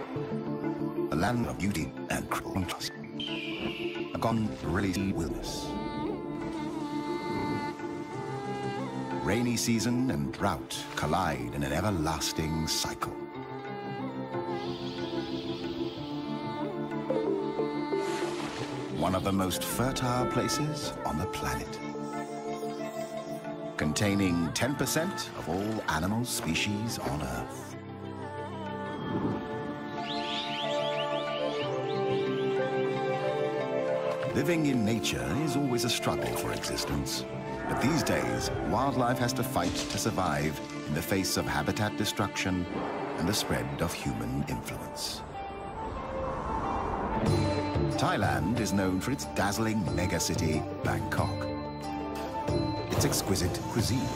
A land of beauty and contrast. A gone really wilderness. Rainy season and drought collide in an everlasting cycle. One of the most fertile places on the planet. Containing 10% of all animal species on Earth. Living in nature is always a struggle for existence. But these days, wildlife has to fight to survive in the face of habitat destruction and the spread of human influence. Thailand is known for its dazzling megacity, Bangkok. Its exquisite cuisine.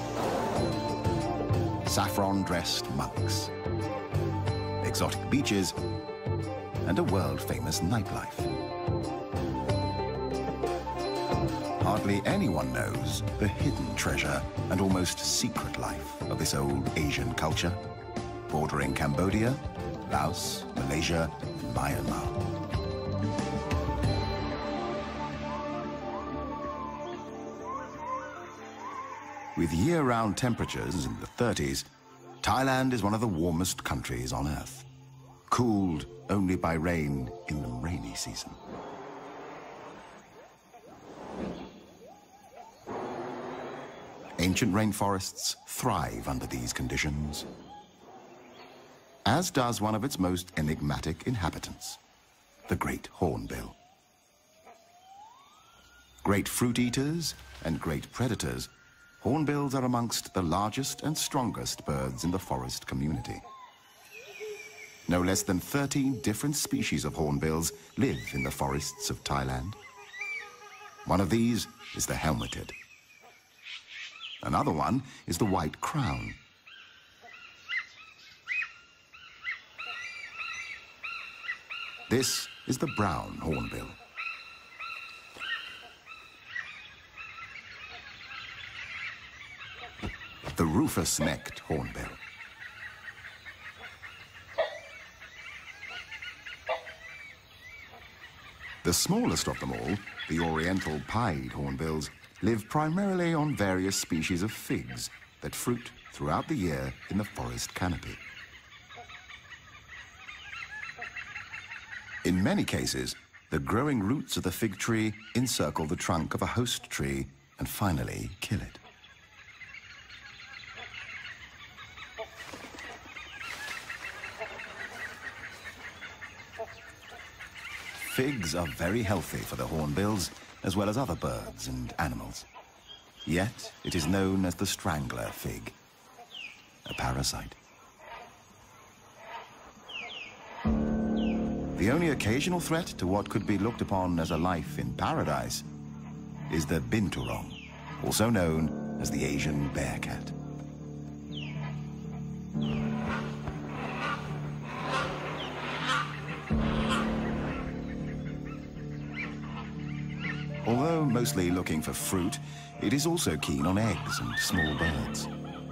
Saffron-dressed monks. Exotic beaches, and a world-famous nightlife. Hardly anyone knows the hidden treasure and almost secret life of this old Asian culture, bordering Cambodia, Laos, Malaysia, and Myanmar. With year-round temperatures in the 30s, Thailand is one of the warmest countries on Earth, cooled only by rain in the rainy season. Ancient rainforests thrive under these conditions, as does one of its most enigmatic inhabitants, the great hornbill. Great fruit eaters and great predators, hornbills are amongst the largest and strongest birds in the forest community. No less than 13 different species of hornbills live in the forests of Thailand. One of these is the helmeted. Another one is the white crown. This is the brown hornbill. The rufous-necked hornbill. The smallest of them all, the oriental pied hornbills, live primarily on various species of figs that fruit throughout the year in the forest canopy. In many cases, the growing roots of the fig tree encircle the trunk of a host tree and finally kill it. Figs are very healthy for the hornbills, as well as other birds and animals. Yet, it is known as the strangler fig, a parasite. The only occasional threat to what could be looked upon as a life in paradise is the binturong, also known as the Asian bear cat. Although mostly looking for fruit, it is also keen on eggs and small birds.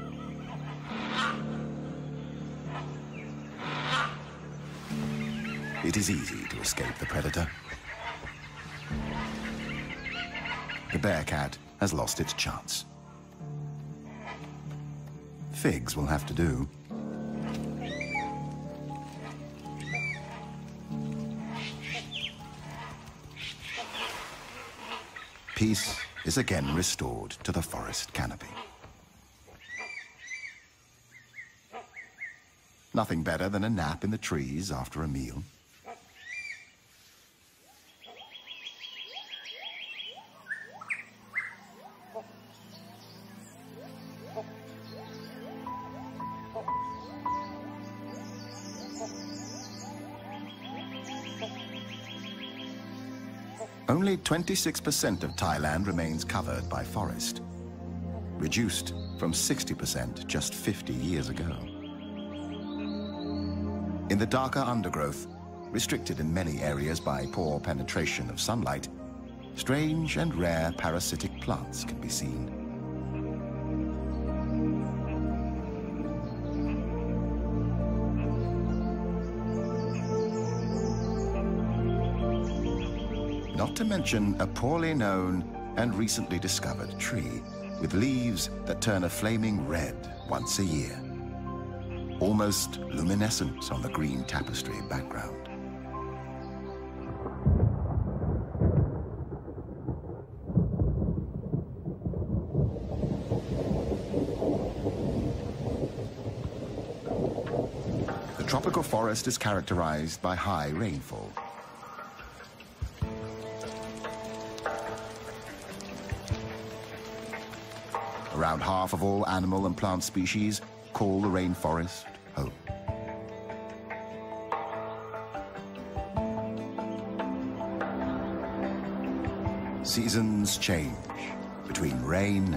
It is easy to escape the predator. The bear cat has lost its chance. Figs will have to do. Peace is again restored to the forest canopy. Nothing better than a nap in the trees after a meal. Only 26% of Thailand remains covered by forest, reduced from 60% just 50 years ago. In the darker undergrowth, restricted in many areas by poor penetration of sunlight, strange and rare parasitic plants can be seen. not to mention a poorly known and recently discovered tree with leaves that turn a flaming red once a year, almost luminescent on the green tapestry background. The tropical forest is characterized by high rainfall. Around half of all animal and plant species call the rainforest home. Seasons change between rain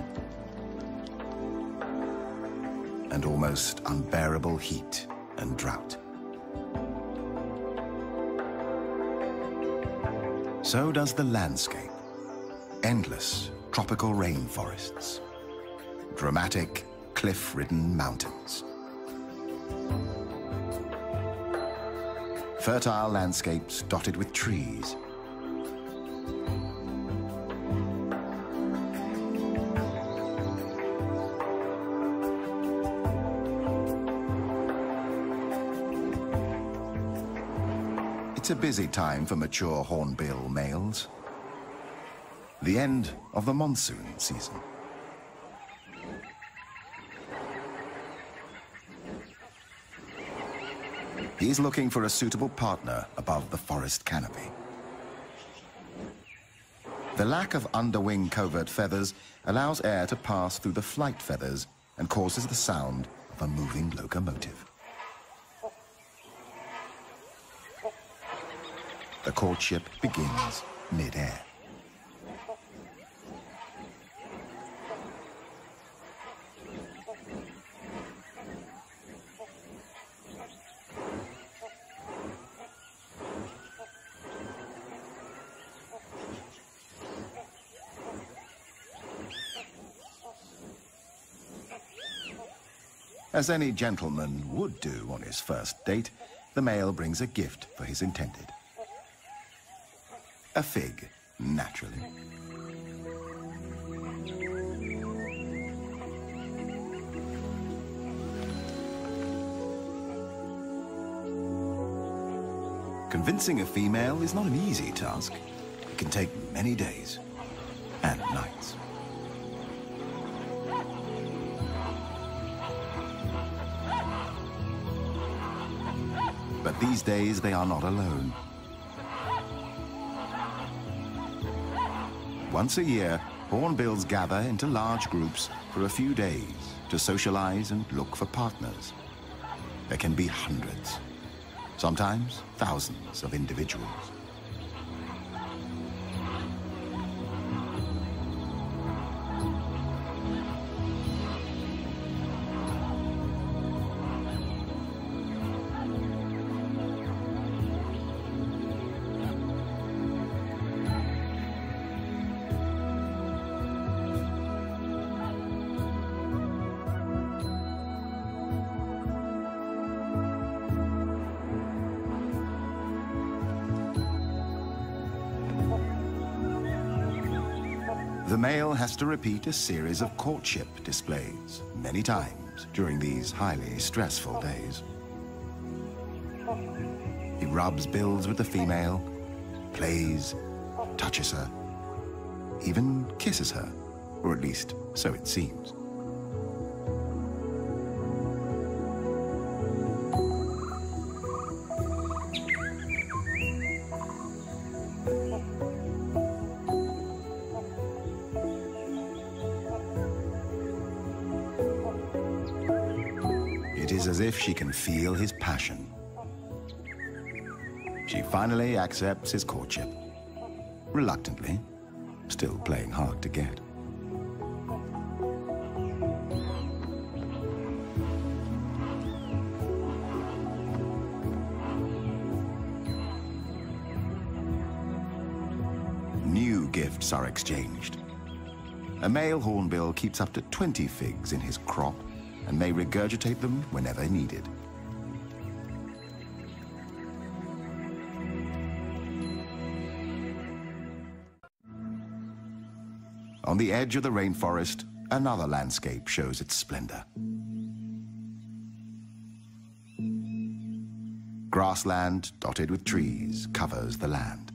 and almost unbearable heat and drought. So does the landscape. Endless tropical rainforests. Dramatic, cliff-ridden mountains. Fertile landscapes dotted with trees. It's a busy time for mature hornbill males. The end of the monsoon season. He's looking for a suitable partner above the forest canopy. The lack of underwing covert feathers allows air to pass through the flight feathers and causes the sound of a moving locomotive. The courtship begins mid-air. As any gentleman would do on his first date, the male brings a gift for his intended. A fig, naturally. Convincing a female is not an easy task. It can take many days and nights. But these days, they are not alone. Once a year, hornbills gather into large groups for a few days to socialize and look for partners. There can be hundreds, sometimes thousands of individuals. The male has to repeat a series of courtship displays many times during these highly stressful days. He rubs bills with the female, plays, touches her, even kisses her, or at least so it seems. It is as if she can feel his passion. She finally accepts his courtship. Reluctantly, still playing hard to get. New gifts are exchanged. A male hornbill keeps up to 20 figs in his crop and may regurgitate them whenever needed. On the edge of the rainforest, another landscape shows its splendor. Grassland dotted with trees covers the land.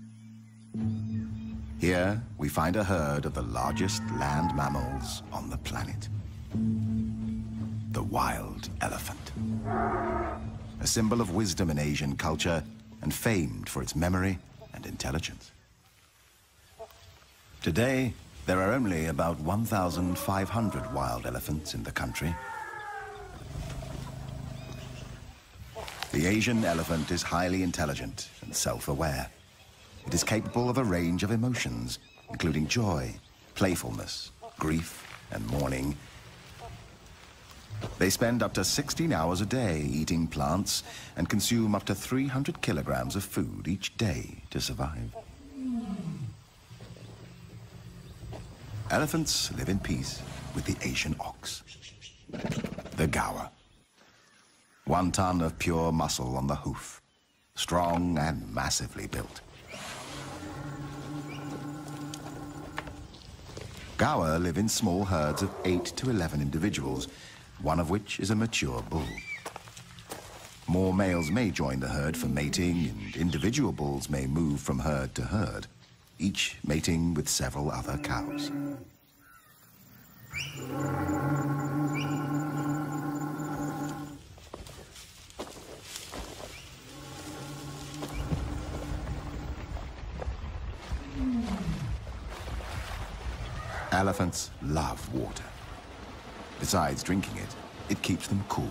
Here, we find a herd of the largest land mammals on the planet. The wild elephant. A symbol of wisdom in Asian culture and famed for its memory and intelligence. Today, there are only about 1,500 wild elephants in the country. The Asian elephant is highly intelligent and self-aware. It is capable of a range of emotions, including joy, playfulness, grief, and mourning. They spend up to 16 hours a day eating plants and consume up to 300 kilograms of food each day to survive. Elephants live in peace with the Asian ox, the gaur. 1 ton of pure muscle on the hoof, strong and massively built. Gaur live in small herds of 8 to 11 individuals, one of which is a mature bull. More males may join the herd for mating, and individual bulls may move from herd to herd, each mating with several other cows. Elephants love water. Besides drinking it, it keeps them cool.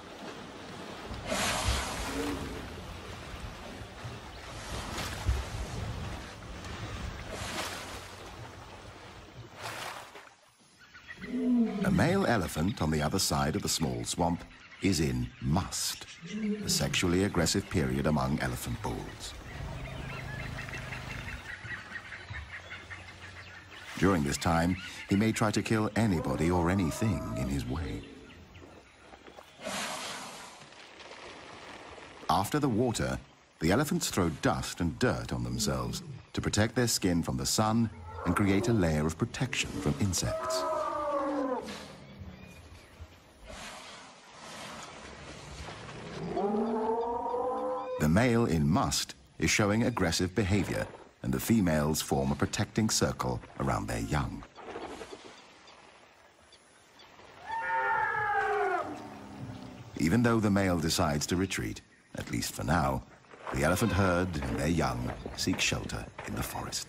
A male elephant on the other side of the small swamp is in must, a sexually aggressive period among elephant bulls. During this time, he may try to kill anybody or anything in his way. After the water, the elephants throw dust and dirt on themselves to protect their skin from the sun and create a layer of protection from insects. The male in must is showing aggressive behavior, and the females form a protecting circle around their young. Even though the male decides to retreat, at least for now, the elephant herd and their young seek shelter in the forest.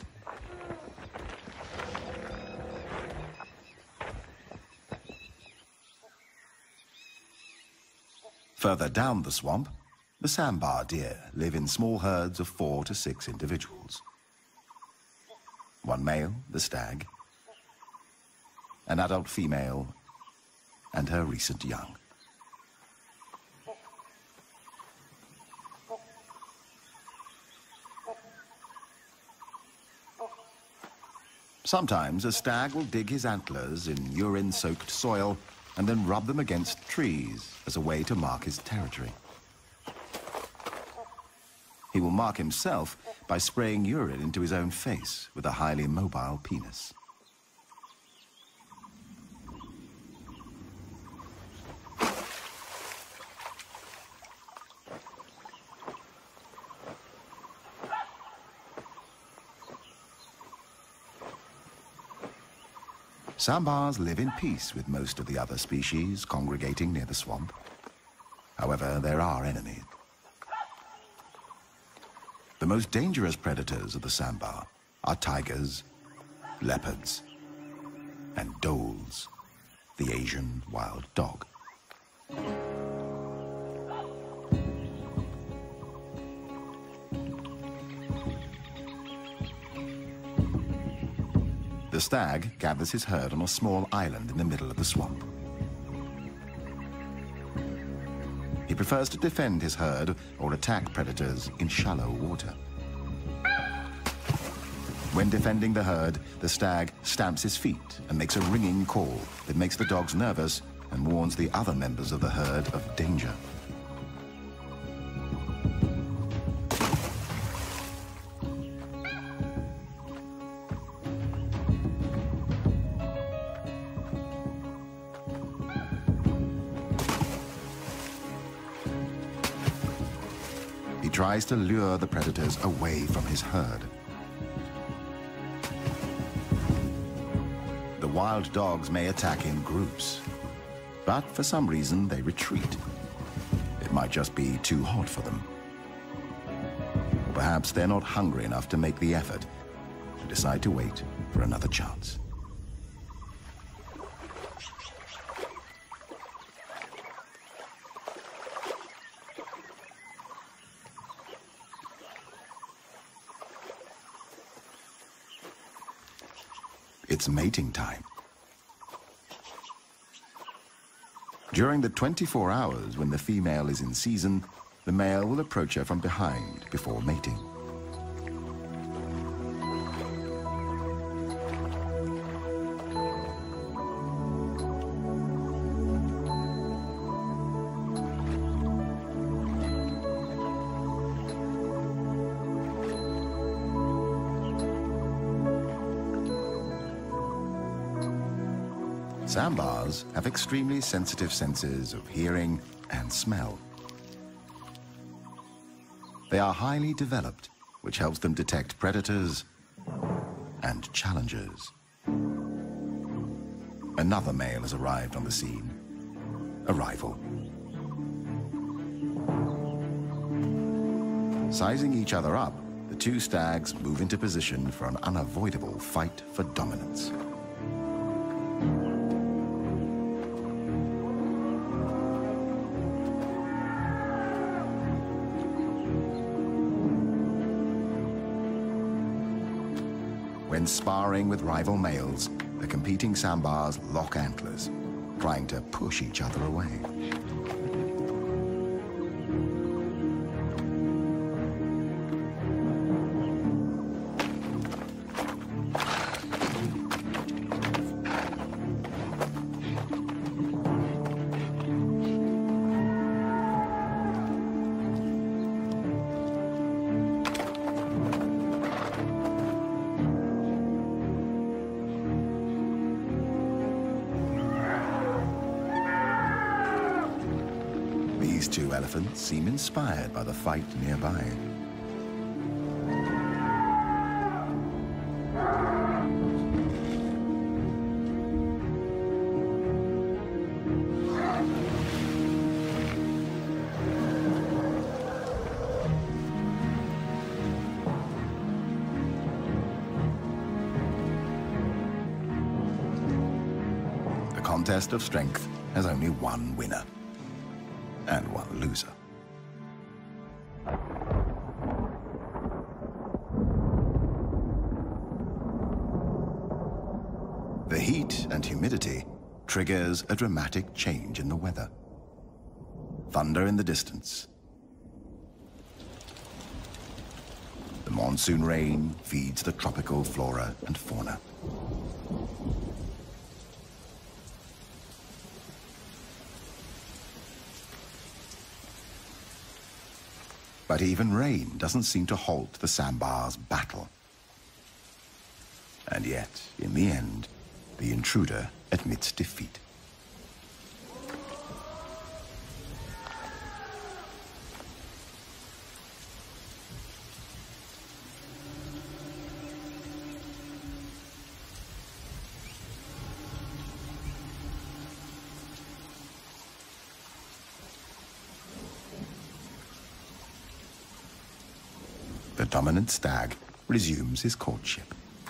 Further down the swamp, the sambar deer live in small herds of 4 to 6 individuals. One male, the stag, an adult female, and her recent young. Sometimes a stag will dig his antlers in urine-soaked soil and then rub them against trees as a way to mark his territory. He will mark himself by spraying urine into his own face with a highly mobile penis. Sambars live in peace with most of the other species congregating near the swamp. However, there are enemies. The most dangerous predators of the sambar are tigers, leopards, and dholes, the Asian wild dog. The stag gathers his herd on a small island in the middle of the swamp. He prefers to defend his herd or attack predators in shallow water. When defending the herd, the stag stamps his feet and makes a ringing call that makes the dogs nervous and warns the other members of the herd of danger. tries to lure the predators away from his herd. The wild dogs may attack in groups, but for some reason they retreat. It might just be too hot for them. Perhaps they're not hungry enough to make the effort and decide to wait for another chance. It's mating time. During the 24 hours when the female is in season, the male will approach her from behind before mating. Sambars have extremely sensitive senses of hearing and smell. They are highly developed, which helps them detect predators and challengers. Another male has arrived on the scene, a rival. Sizing each other up, the two stags move into position for an unavoidable fight for dominance. When sparring with rival males, the competing sambars lock antlers, trying to push each other away. These two elephants seem inspired by the fight nearby. The contest of strength has only one winner and one loser. The heat and humidity triggers a dramatic change in the weather. Thunder in the distance. The monsoon rain feeds the tropical flora and fauna. But even rain doesn't seem to halt the sambar's battle. And yet, in the end, the intruder admits defeat. The dominant stag resumes his courtship.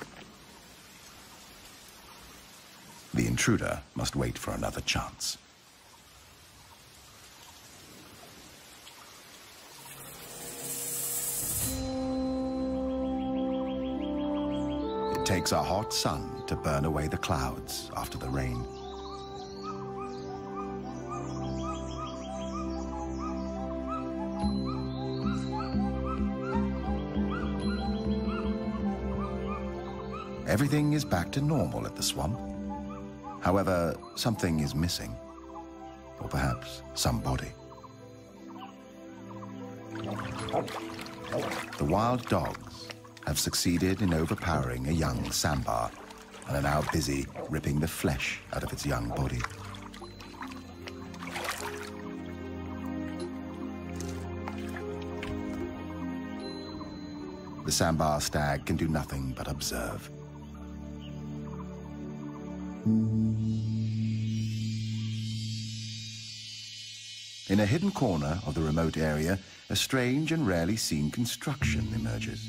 The intruder must wait for another chance. It takes a hot sun to burn away the clouds after the rain. Everything is back to normal at the swamp. However, something is missing. Or perhaps somebody. The wild dogs have succeeded in overpowering a young sambar and are now busy ripping the flesh out of its young body. the sambar stag can do nothing but observe. In a hidden corner of the remote area, a strange and rarely seen construction emerges.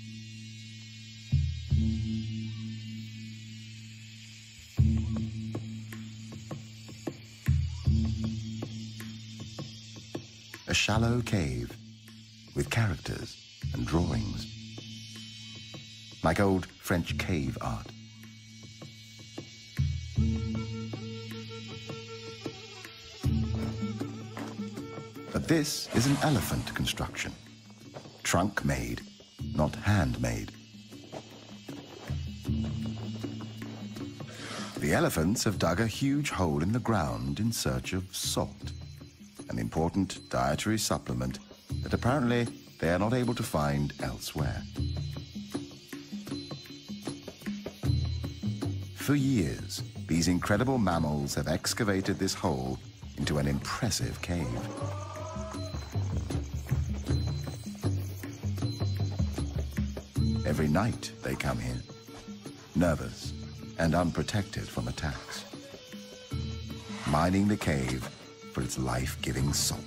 A shallow cave with characters and drawings, like old French cave art. But this is an elephant construction, trunk-made, not handmade. The elephants have dug a huge hole in the ground in search of salt, an important dietary supplement that apparently they are not able to find elsewhere. For years, these incredible mammals have excavated this hole into an impressive cave. Every night they come here, nervous and unprotected from attacks, mining the cave for its life-giving salt.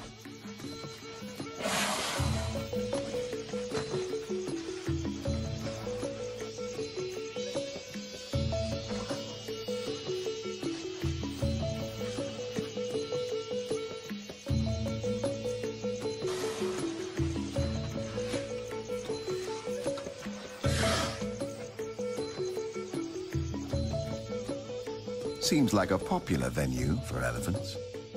Seems like a popular venue for elephants.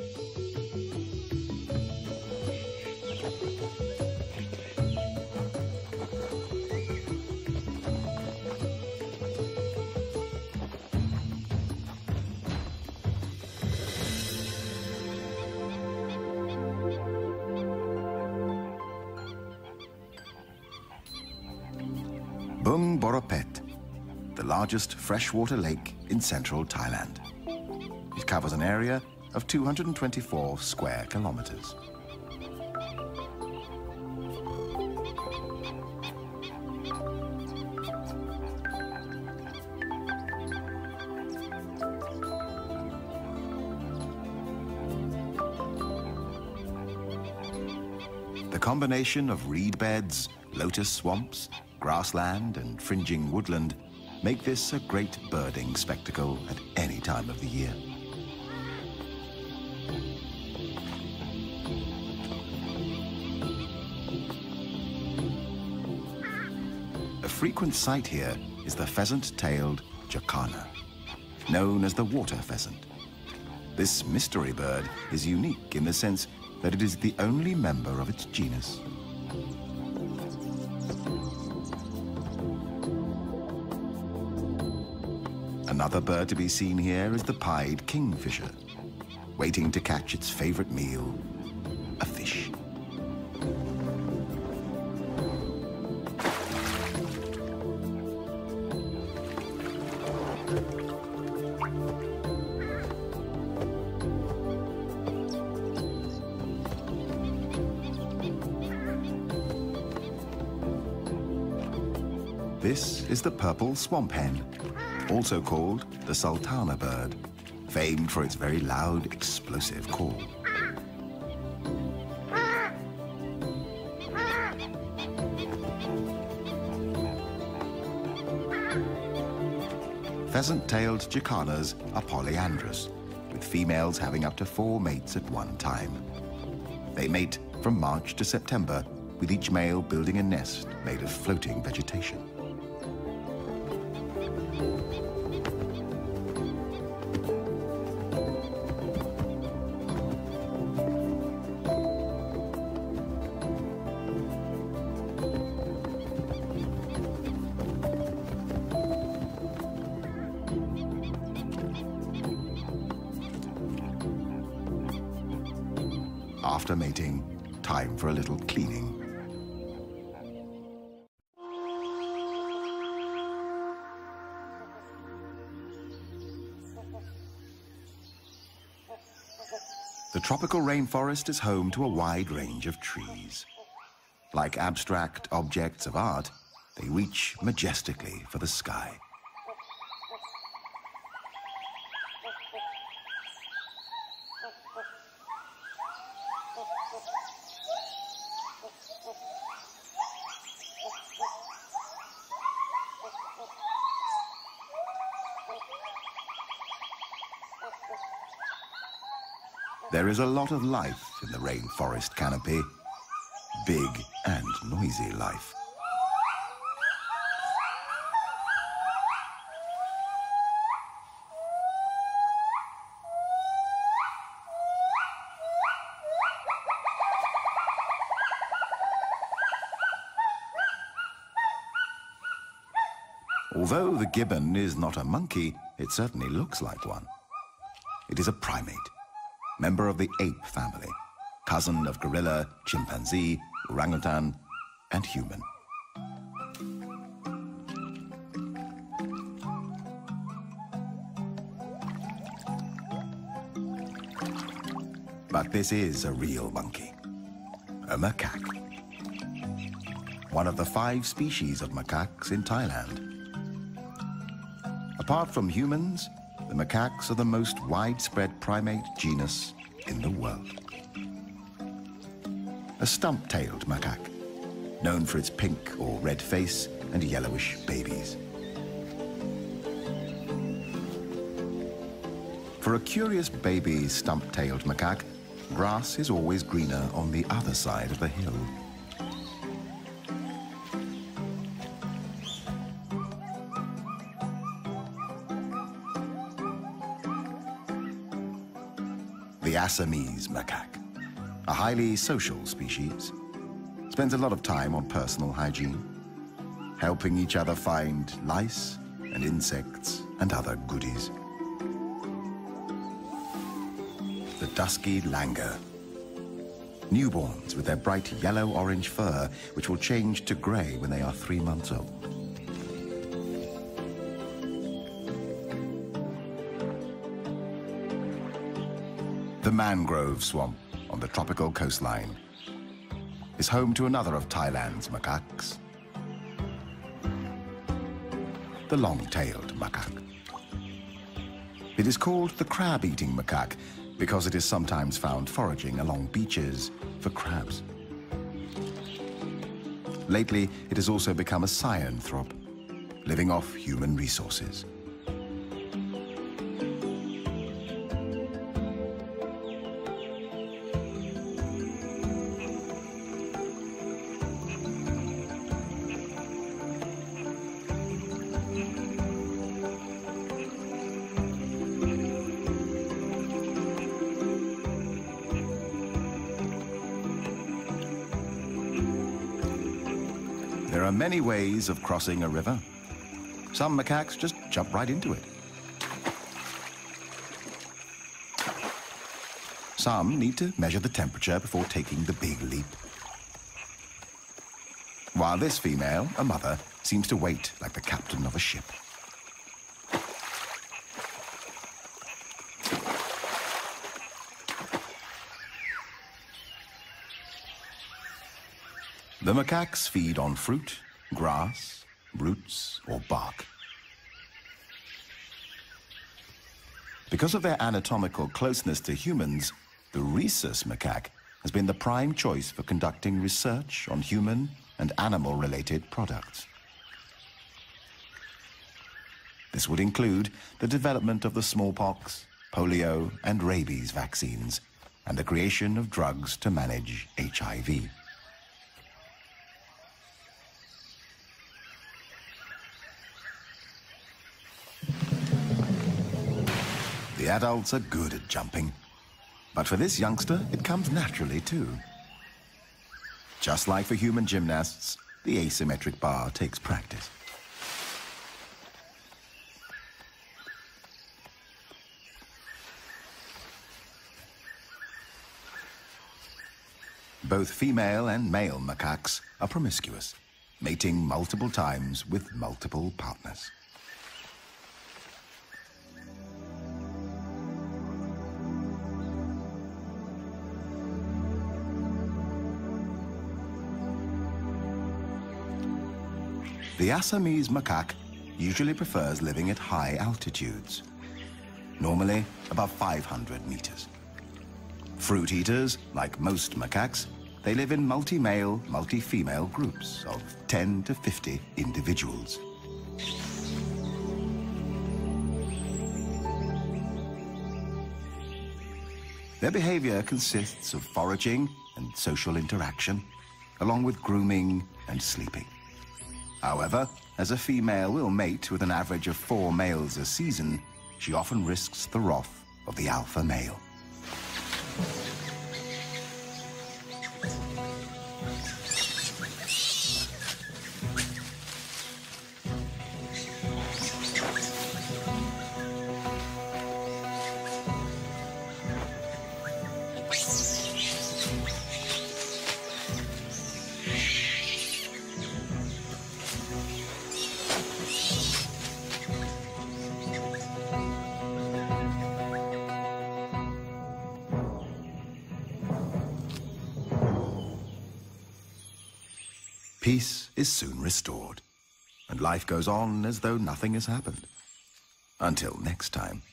Bung Boropet, the largest freshwater lake in central Thailand. It covers an area of 224 square kilometers. The combination of reed beds, lotus swamps, grassland, and fringing woodland make this a great birding spectacle at any time of the year. A frequent sight here is the pheasant-tailed jacana, known as the water pheasant. This mystery bird is unique in the sense that it is the only member of its genus. Another bird to be seen here is the pied kingfisher, waiting to catch its favorite meal, a fish. This is the purple swamp hen, also called the sultana bird, famed for its very loud, explosive call. Pheasant-tailed jacanas are polyandrous, with females having up to 4 mates at one time. They mate from March to September, with each male building a nest made of floating vegetation. After mating, time for a little cleaning. The tropical rainforest is home to a wide range of trees. Like abstract objects of art, they reach majestically for the sky. There is a lot of life in the rainforest canopy, big and noisy life. Although the gibbon is not a monkey, it certainly looks like one. It is a primate, member of the ape family, cousin of gorilla, chimpanzee, orangutan, and human. But this is a real monkey, a macaque. One of the 5 species of macaques in Thailand. Apart from humans, the macaques are the most widespread primate genus in the world. A stump-tailed macaque, known for its pink or red face and yellowish babies. For a curious baby stump-tailed macaque, grass is always greener on the other side of the hill. The Assamese macaque, a highly social species, spends a lot of time on personal hygiene, helping each other find lice and insects and other goodies. The dusky langur, newborns with their bright yellow-orange fur, which will change to grey when they are 3 months old. The mangrove swamp on the tropical coastline is home to another of Thailand's macaques, the long-tailed macaque. It is called the crab-eating macaque because it is sometimes found foraging along beaches for crabs. Lately, it has also become a cyanothrop, living off human resources. There are many ways of crossing a river. Some macaques just jump right into it. Some need to measure the temperature before taking the big leap. While this female, a mother, seems to wait like the captain of a ship. The macaques feed on fruit, grass, roots, or bark. Because of their anatomical closeness to humans, the rhesus macaque has been the prime choice for conducting research on human and animal-related products. This would include the development of the smallpox, polio, and rabies vaccines, and the creation of drugs to manage HIV. The adults are good at jumping, but for this youngster, it comes naturally too. Just like for human gymnasts, the asymmetric bar takes practice. Both female and male macaques are promiscuous, mating multiple times with multiple partners. The Assamese macaque usually prefers living at high altitudes, normally above 500 meters. Fruit eaters, like most macaques, they live in multi-male, multi-female groups of 10 to 50 individuals. Their behavior consists of foraging and social interaction, along with grooming and sleeping. However, as a female will mate with an average of 4 males a season, she often risks the wrath of the alpha male. Peace is soon restored, and life goes on as though nothing has happened. Until next time.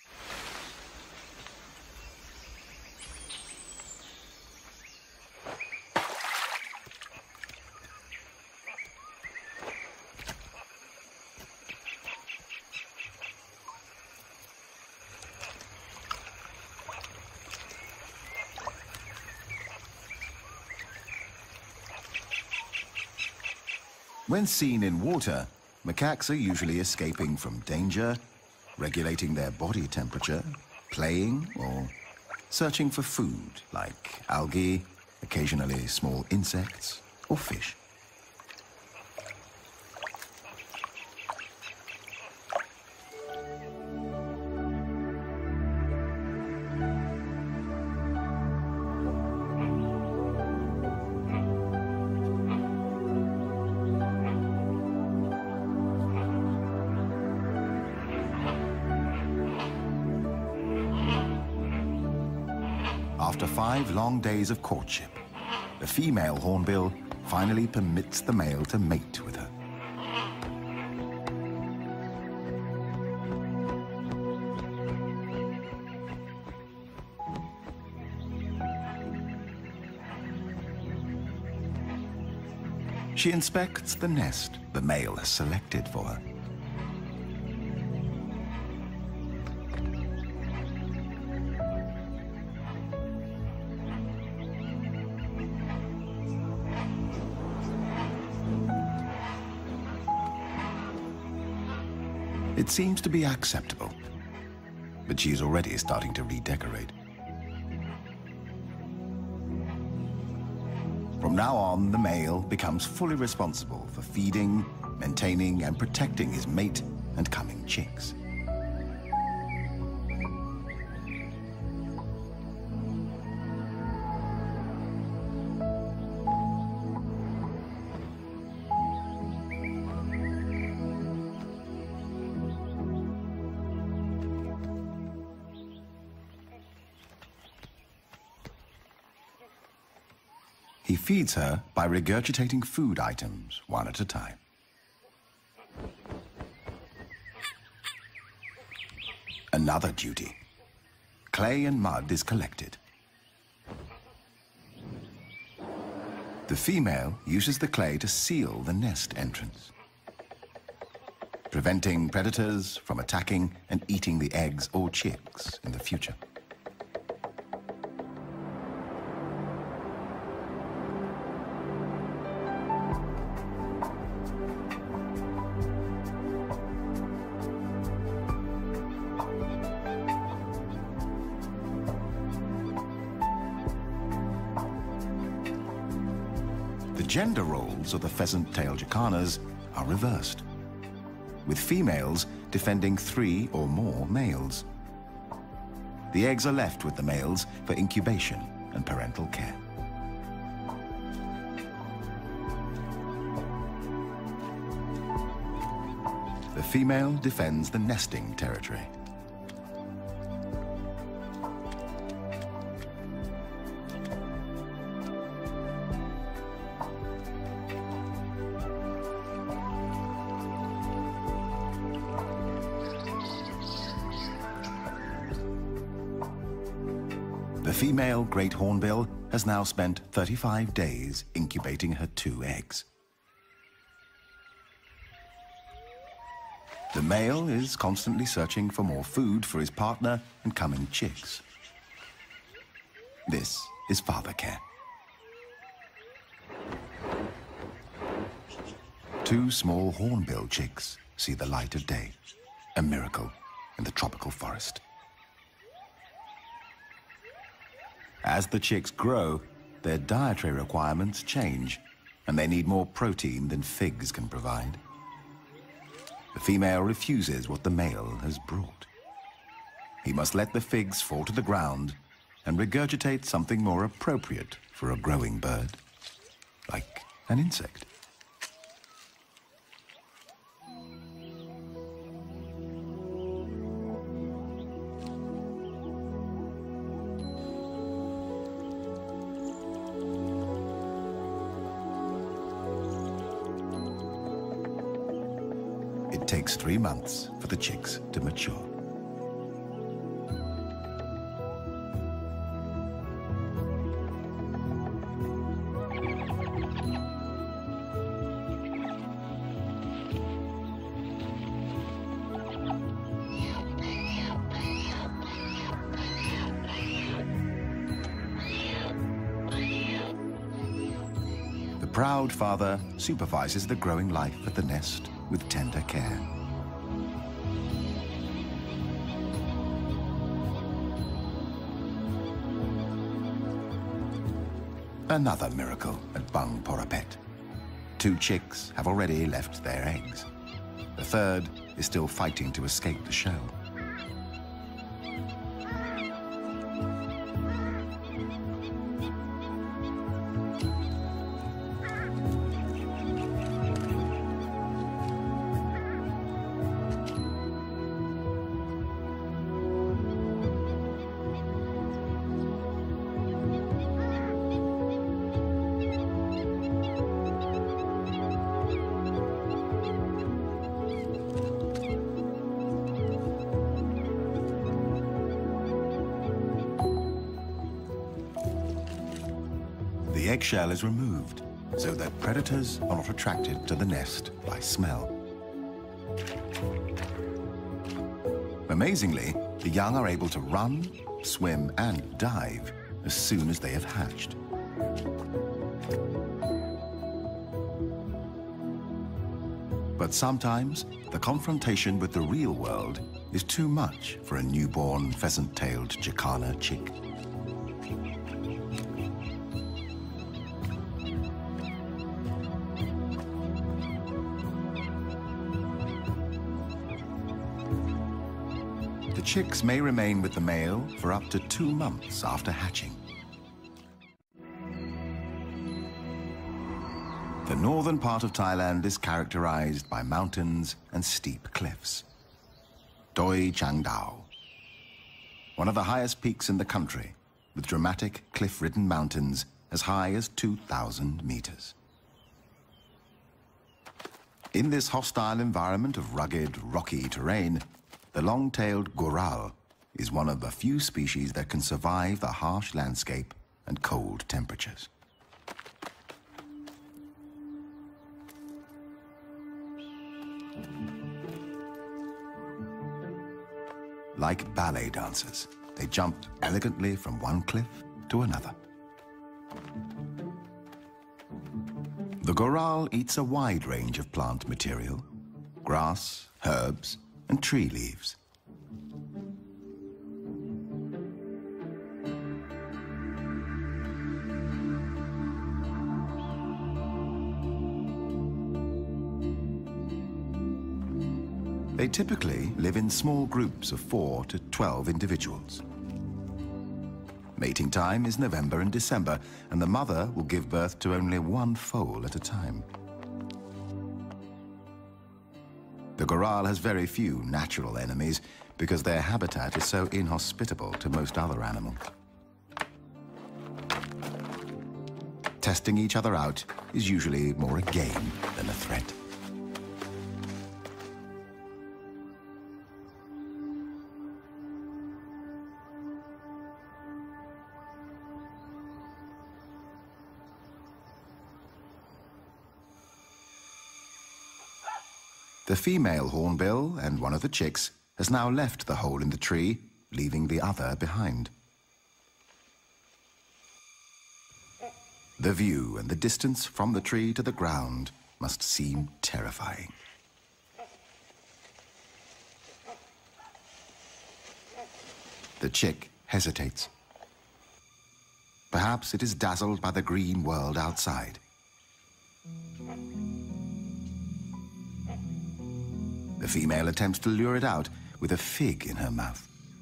When seen in water, macaques are usually escaping from danger, regulating their body temperature, playing, or searching for food like algae, occasionally small insects, or fish. After 5 long days of courtship, the female hornbill finally permits the male to mate with her. She inspects the nest the male has selected for her. It seems to be acceptable, but she's already starting to redecorate. From now on, the male becomes fully responsible for feeding, maintaining, and protecting his mate and coming chicks. He feeds her by regurgitating food items one at a time. Another duty. Clay and mud is collected. The female uses the clay to seal the nest entrance, preventing predators from attacking and eating the eggs or chicks in the future. The gender roles of the pheasant-tailed jacanas are reversed, with females defending 3 or more males. The eggs are left with the males for incubation and parental care. The female defends the nesting territory. female great hornbill has now spent 35 days incubating her 2 eggs. The male is constantly searching for more food for his partner and coming chicks. This is father care. 2 small hornbill chicks see the light of day, a miracle in the tropical forest. As the chicks grow, their dietary requirements change, and they need more protein than figs can provide. The female refuses what the male has brought. He must let the figs fall to the ground and regurgitate something more appropriate for a growing bird, like an insect. It takes 3 months for the chicks to mature. The proud father supervises the growing life at the nest with tender care. Another miracle at Bang Porapet. 2 chicks have already left their eggs. The third is still fighting to escape the shell. The eggshell is removed so that predators are not attracted to the nest by smell. Amazingly, the young are able to run, swim, and dive as soon as they have hatched. But sometimes, the confrontation with the real world is too much for a newborn pheasant-tailed Jacana chick. The chicks may remain with the male for up to 2 months after hatching. The northern part of Thailand is characterized by mountains and steep cliffs. Doi Chang Dao, one of the highest peaks in the country, with dramatic cliff-ridden mountains as high as 2,000 meters. In this hostile environment of rugged, rocky terrain, the long-tailed goral is one of the few species that can survive the harsh landscape and cold temperatures. Like ballet dancers, they jump elegantly from one cliff to another. The goral eats a wide range of plant material, grass, herbs, and tree leaves. They typically live in small groups of 4 to 12 individuals. Mating time is November and December, and the mother will give birth to only 1 foal at a time. The goral has very few natural enemies because their habitat is so inhospitable to most other animals. Testing each other out is usually more a game than a threat. The female hornbill and one of the chicks has now left the hole in the tree, leaving the other behind. The view and the distance from the tree to the ground must seem terrifying. The chick hesitates. Perhaps it is dazzled by the green world outside. The female attempts to lure it out with a fig in her mouth.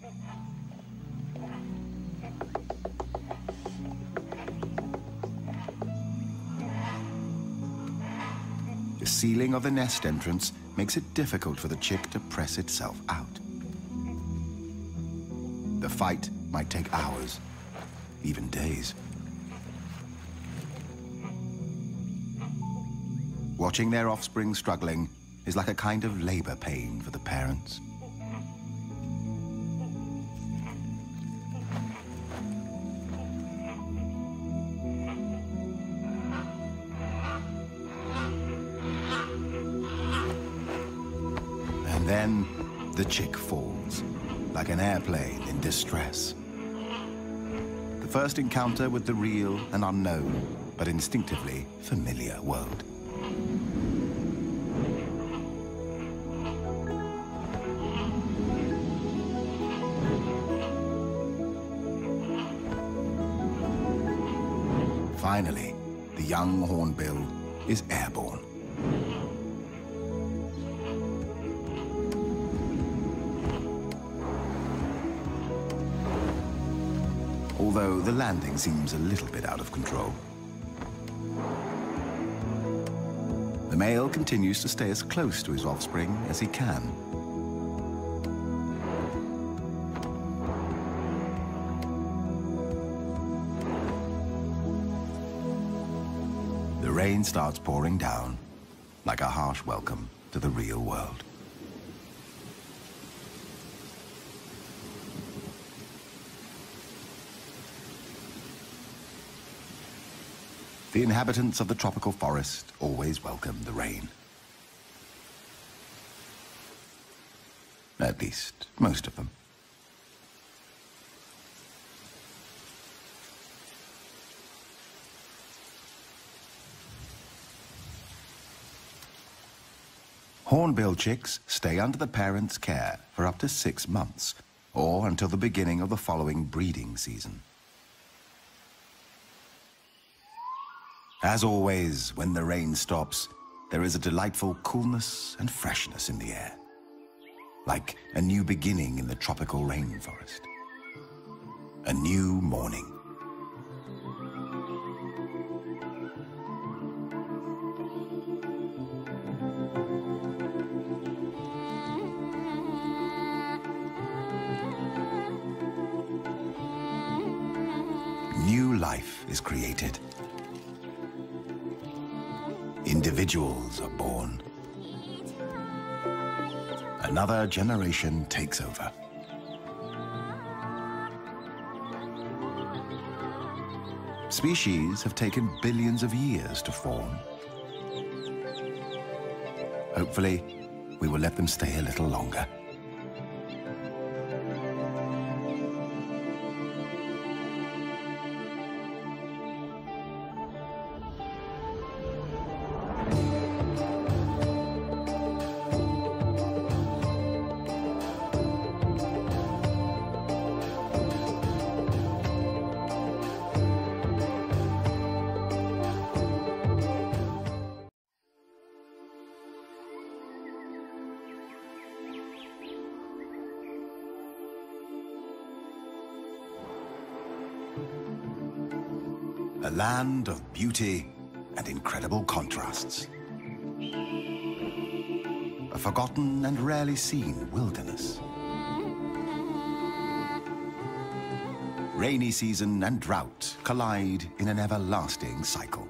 The sealing of the nest entrance makes it difficult for the chick to press itself out. The fight might take hours, even days. Watching their offspring struggling is like a kind of labor pain for the parents. And then the chick falls, like an airplane in distress. The first encounter with the real and unknown, but instinctively familiar world. Finally, the young hornbill is airborne. Although the landing seems a little bit out of control. The male continues to stay as close to his offspring as he can. The rain starts pouring down, like a harsh welcome to the real world. The inhabitants of the tropical forest always welcome the rain. At least, most of them. Hornbill chicks stay under the parents' care for up to 6 months, or until the beginning of the following breeding season. As always, when the rain stops, there is a delightful coolness and freshness in the air, like a new beginning in the tropical rainforest. A new morning. New life is created. Individuals are born. Another generation takes over. Species have taken billions of years to form. Hopefully, we will let them stay a little longer. A land of beauty and incredible contrasts. A forgotten and rarely seen wilderness. Rainy season and drought collide in an everlasting cycle.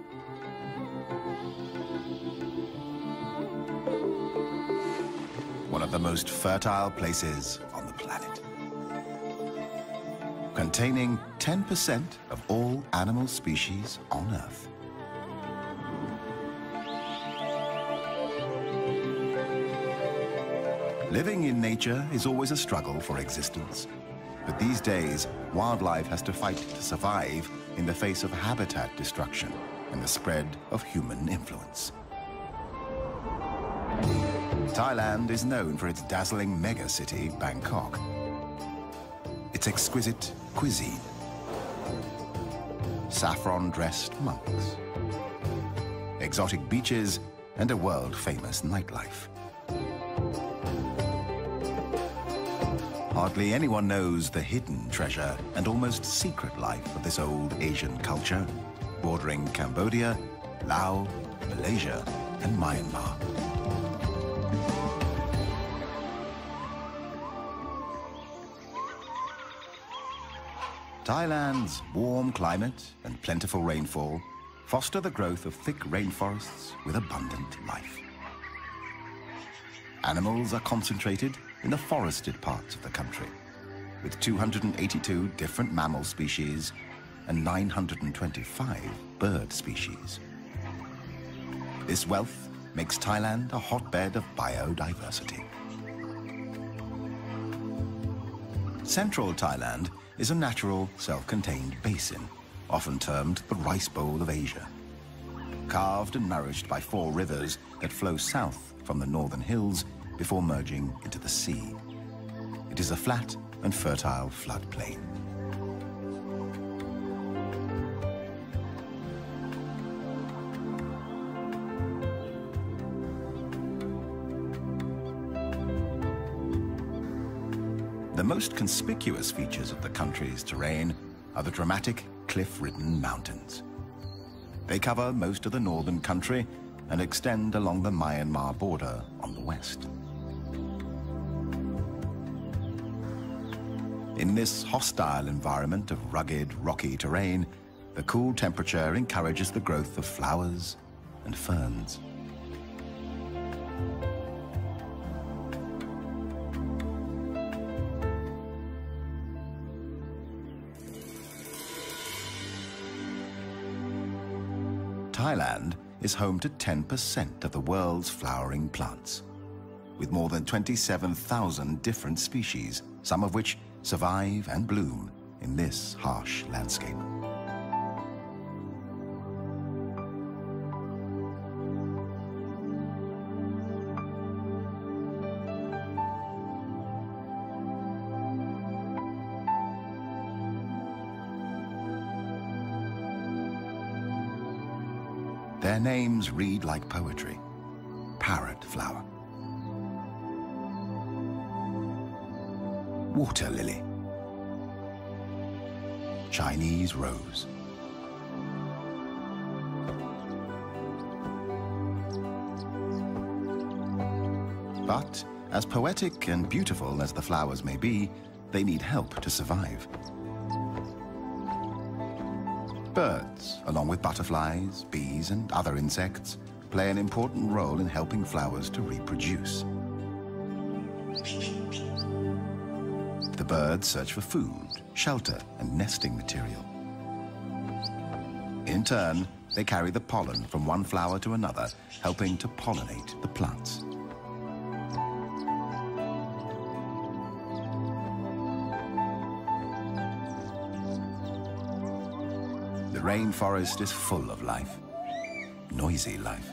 One of the most fertile places on the planet. Containing 10% of all animal species on Earth. Living in nature is always a struggle for existence. But these days, wildlife has to fight to survive in the face of habitat destruction and the spread of human influence. Thailand is known for its dazzling mega-city, Bangkok. Its exquisite cuisine, saffron-dressed monks, exotic beaches, and a world-famous nightlife. Hardly anyone knows the hidden treasure and almost secret life of this old Asian culture, bordering Cambodia, Laos, Malaysia, and Myanmar. Thailand's warm climate and plentiful rainfall foster the growth of thick rainforests with abundant life. Animals are concentrated in the forested parts of the country, with 282 different mammal species and 925 bird species. This wealth makes Thailand a hotbed of biodiversity. Central Thailand is a natural, self-contained basin, often termed the Rice Bowl of Asia. Carved and nourished by 4 rivers that flow south from the northern hills before merging into the sea. It is a flat and fertile floodplain. The most conspicuous features of the country's terrain are the dramatic cliff-ridden mountains. They cover most of the northern country and extend along the Myanmar border on the west. In this hostile environment of rugged, rocky terrain, the cool temperature encourages the growth of flowers and ferns. Thailand is home to 10% of the world's flowering plants, with more than 27,000 different species, some of which survive and bloom in this harsh landscape. Their names read like poetry. Parrot flower, water lily, Chinese rose, but as poetic and beautiful as the flowers may be, they need help to survive. Birds, along with butterflies, bees, and other insects, play an important role in helping flowers to reproduce. The birds search for food, shelter, and nesting material. In turn, they carry the pollen from one flower to another, helping to pollinate the plants. The rainforest is full of life, noisy life.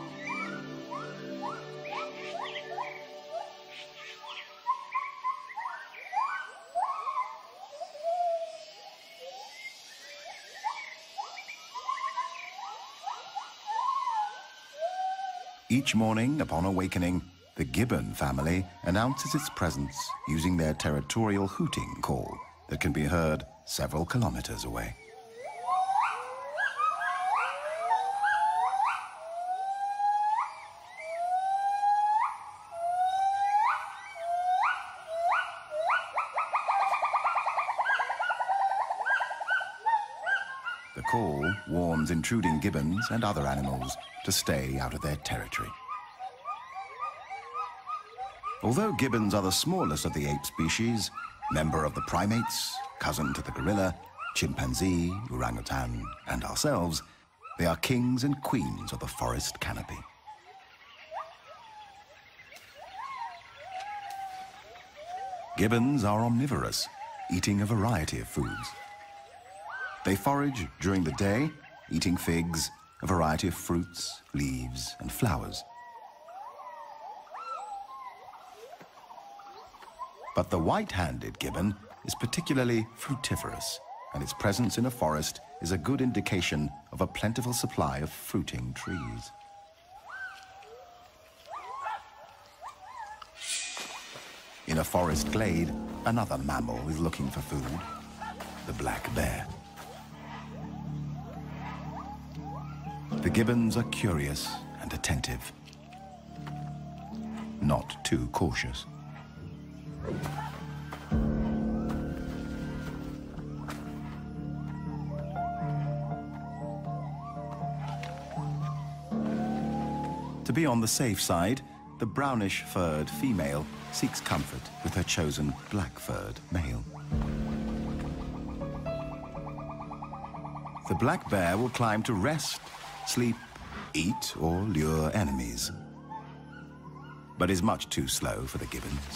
Each morning, upon awakening, the gibbon family announces its presence using their territorial hooting call that can be heard several kilometers away. The call warns intruding gibbons and other animals to stay out of their territory. Although gibbons are the smallest of the ape species, member of the primates, cousin to the gorilla, chimpanzee, orangutan, and ourselves, they are kings and queens of the forest canopy. Gibbons are omnivorous, eating a variety of foods. They forage during the day, eating figs, a variety of fruits, leaves, and flowers. But the white-handed gibbon is particularly fruitiferous, and its presence in a forest is a good indication of a plentiful supply of fruiting trees. In a forest glade, another mammal is looking for food, the black bear. The gibbons are curious and attentive, not too cautious. To be on the safe side, the brownish-furred female seeks comfort with her chosen black-furred male. The black bear will climb to rest, sleep, eat, or lure enemies, but is much too slow for the gibbons.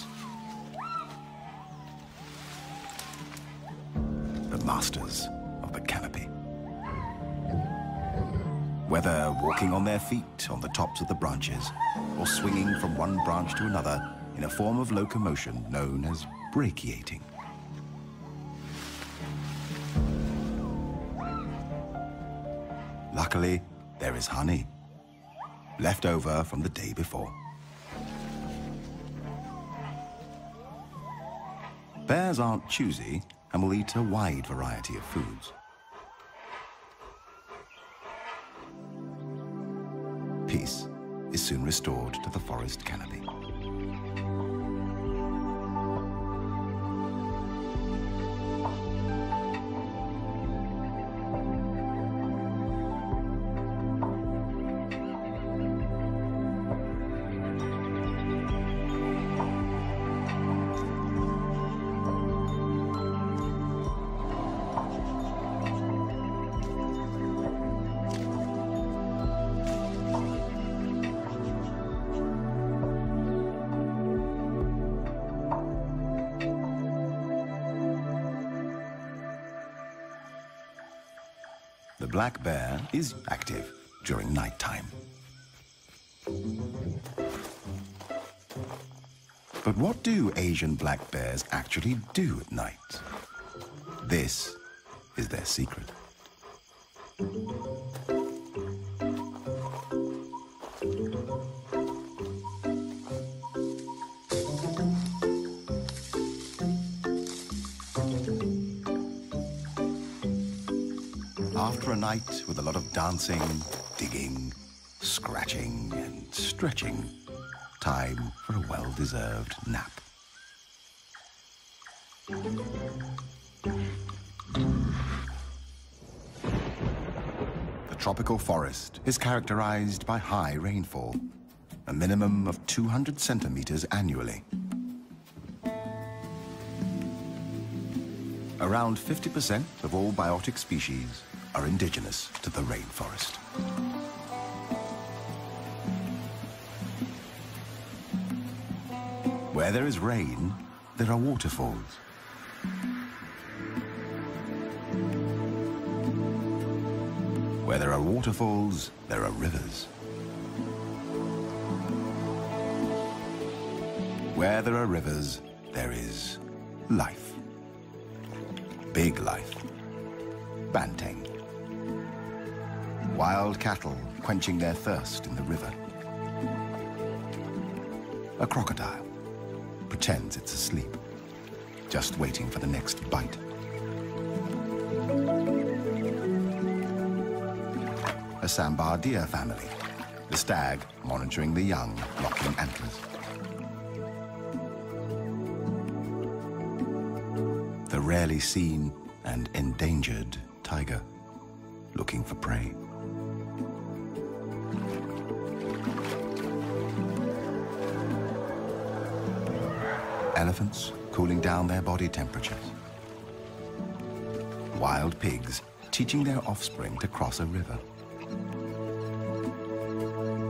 The masters of the canopy. Whether walking on their feet on the tops of the branches or swinging from one branch to another in a form of locomotion known as brachiating. Luckily, there is honey, left over from the day before. Bears aren't choosy and will eat a wide variety of foods. Peace is soon restored to the forest canopy. The black bear is active during nighttime. But what do Asian black bears actually do at night? This is their secret. After a night with a lot of dancing, digging, scratching, and stretching, time for a well-deserved nap. The tropical forest is characterized by high rainfall, a minimum of 200 centimeters annually. Around 50% of all biotic species are indigenous to the rainforest. Where there is rain, there are waterfalls. Where there are waterfalls, there are rivers. Where there are rivers, there is life. Big life. Banteng. Wild cattle quenching their thirst in the river. A crocodile pretends it's asleep, just waiting for the next bite. A sambar deer family, the stag monitoring the young, locking antlers. The rarely seen and endangered tiger, looking for prey. Elephants cooling down their body temperatures. Wild pigs teaching their offspring to cross a river.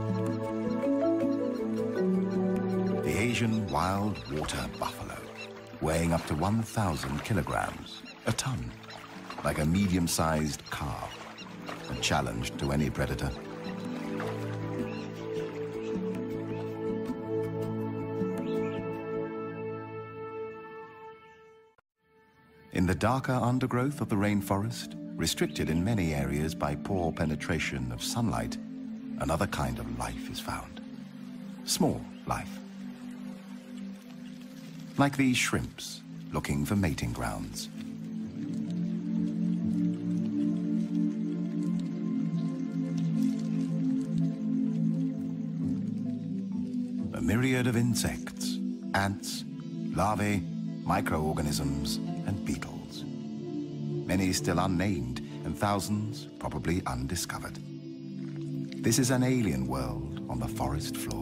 The Asian wild water buffalo, weighing up to 1,000 kilograms, a ton, like a medium-sized car, a challenge to any predator. In the darker undergrowth of the rainforest, restricted in many areas by poor penetration of sunlight, another kind of life is found. Small life. Like these shrimps, looking for mating grounds. A myriad of insects, ants, larvae, microorganisms, and beetles. Many still unnamed, and thousands probably undiscovered. This is an alien world on the forest floor.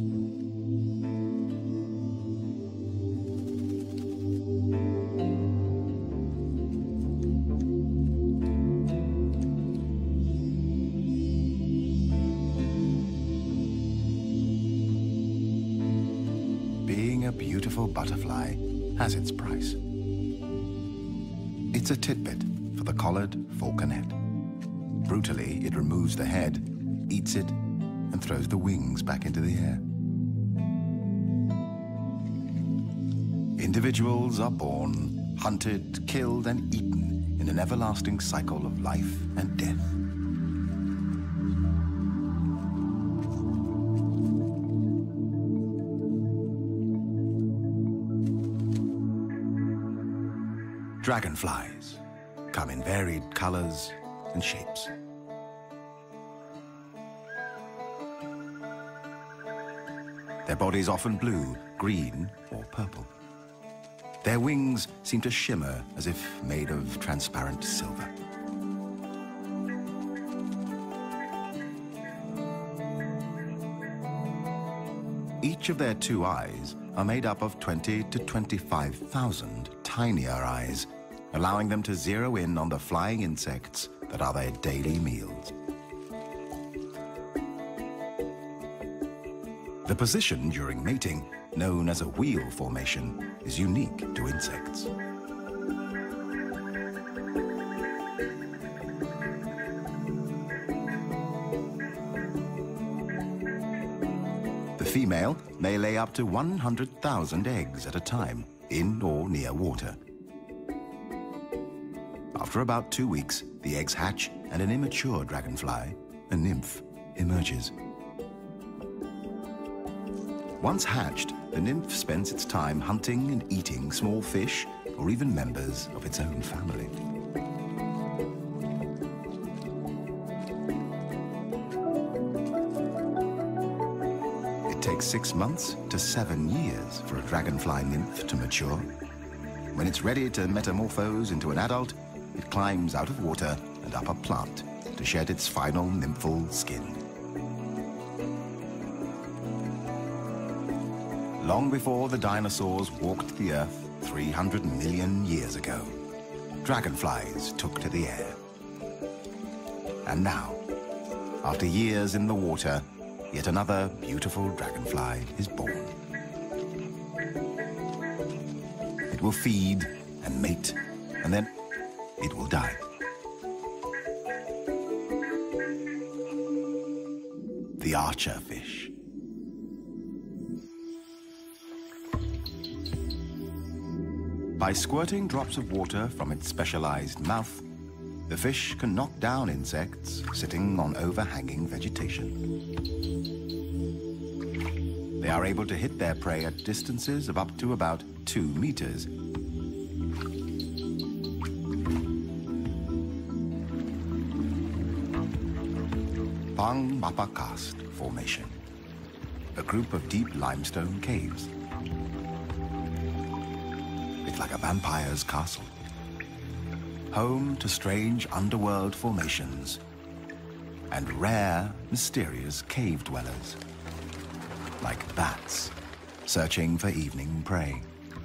Being a beautiful butterfly has its price. It's a titbit for the collared falconet. Brutally, it removes the head, eats it, and throws the wings back into the air. Individuals are born, hunted, killed, and eaten in an everlasting cycle of life and death. Dragonflies come in varied colors and shapes. Their bodies often blue, green, or purple. Their wings seem to shimmer as if made of transparent silver. Each of their two eyes are made up of 20 to 25,000 tinier eyes, allowing them to zero in on the flying insects that are their daily meals. The position during mating, known as a wheel formation, is unique to insects. The female may lay up to 100,000 eggs at a time, in or near water. After about 2 weeks, the eggs hatch and an immature dragonfly, a nymph, emerges. Once hatched, the nymph spends its time hunting and eating small fish or even members of its own family. It takes 6 months to 7 years for a dragonfly nymph to mature. When it's ready to metamorphose into an adult, it climbs out of water and up a plant to shed its final nymphal skin. Long before the dinosaurs walked the earth 300 million years ago, dragonflies took to the air. And now, after years in the water, yet another beautiful dragonfly is born. It will feed and mate, and then it will die. The archer fish. By squirting drops of water from its specialized mouth, the fish can knock down insects sitting on overhanging vegetation. They are able to hit their prey at distances of up to about 2 meters. Bang Mapa Karst Formation, a group of deep limestone caves. It's like a vampire's castle, home to strange underworld formations and rare, mysterious cave dwellers, like bats searching for evening prey.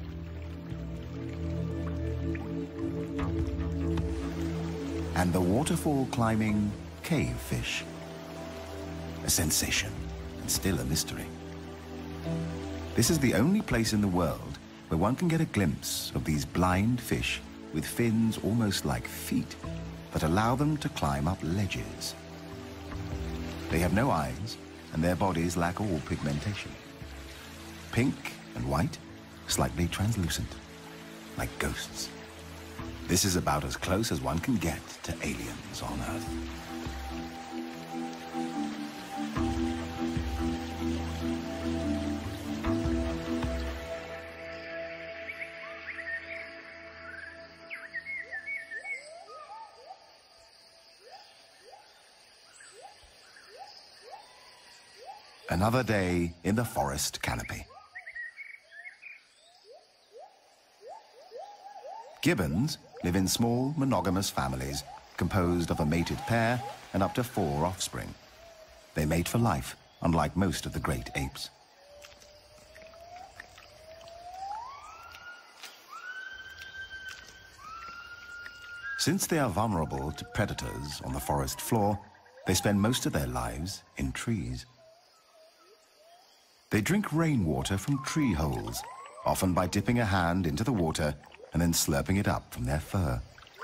And the waterfall-climbing cave fish, a sensation and still a mystery. This is the only place in the world where one can get a glimpse of these blind fish with fins almost like feet that allow them to climb up ledges. They have no eyes, and their bodies lack all pigmentation. Pink and white, slightly translucent, like ghosts. This is about as close as one can get to aliens on Earth. Another day in the forest canopy. Gibbons live in small, monogamous families composed of a mated pair and up to 4 offspring. They mate for life, unlike most of the great apes. Since they are vulnerable to predators on the forest floor, they spend most of their lives in trees. They drink rainwater from tree holes, often by dipping a hand into the water and then slurping it up from their fur.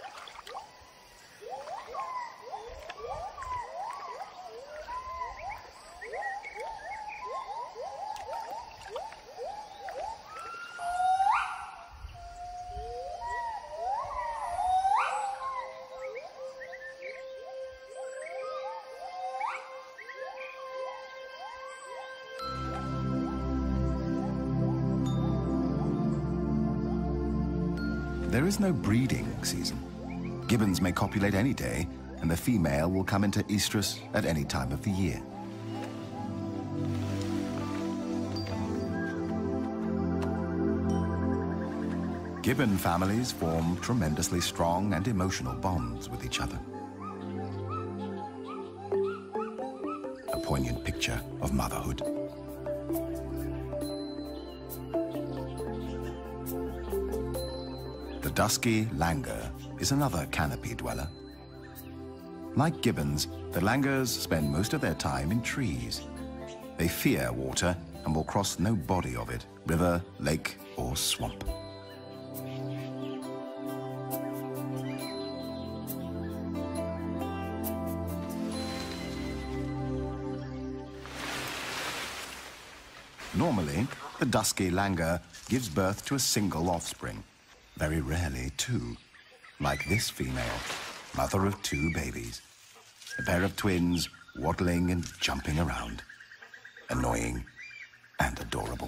There is no breeding season. Gibbons may copulate any day, and the female will come into estrus at any time of the year. Gibbon families form tremendously strong and emotional bonds with each other. A poignant picture of motherhood. The dusky langur is another canopy dweller. Like gibbons, the langurs spend most of their time in trees. They fear water and will cross no body of it, river, lake, or swamp. Normally, the dusky langur gives birth to a single offspring. Very rarely 2, like this female, mother of 2 babies. A pair of twins waddling and jumping around. Annoying and adorable.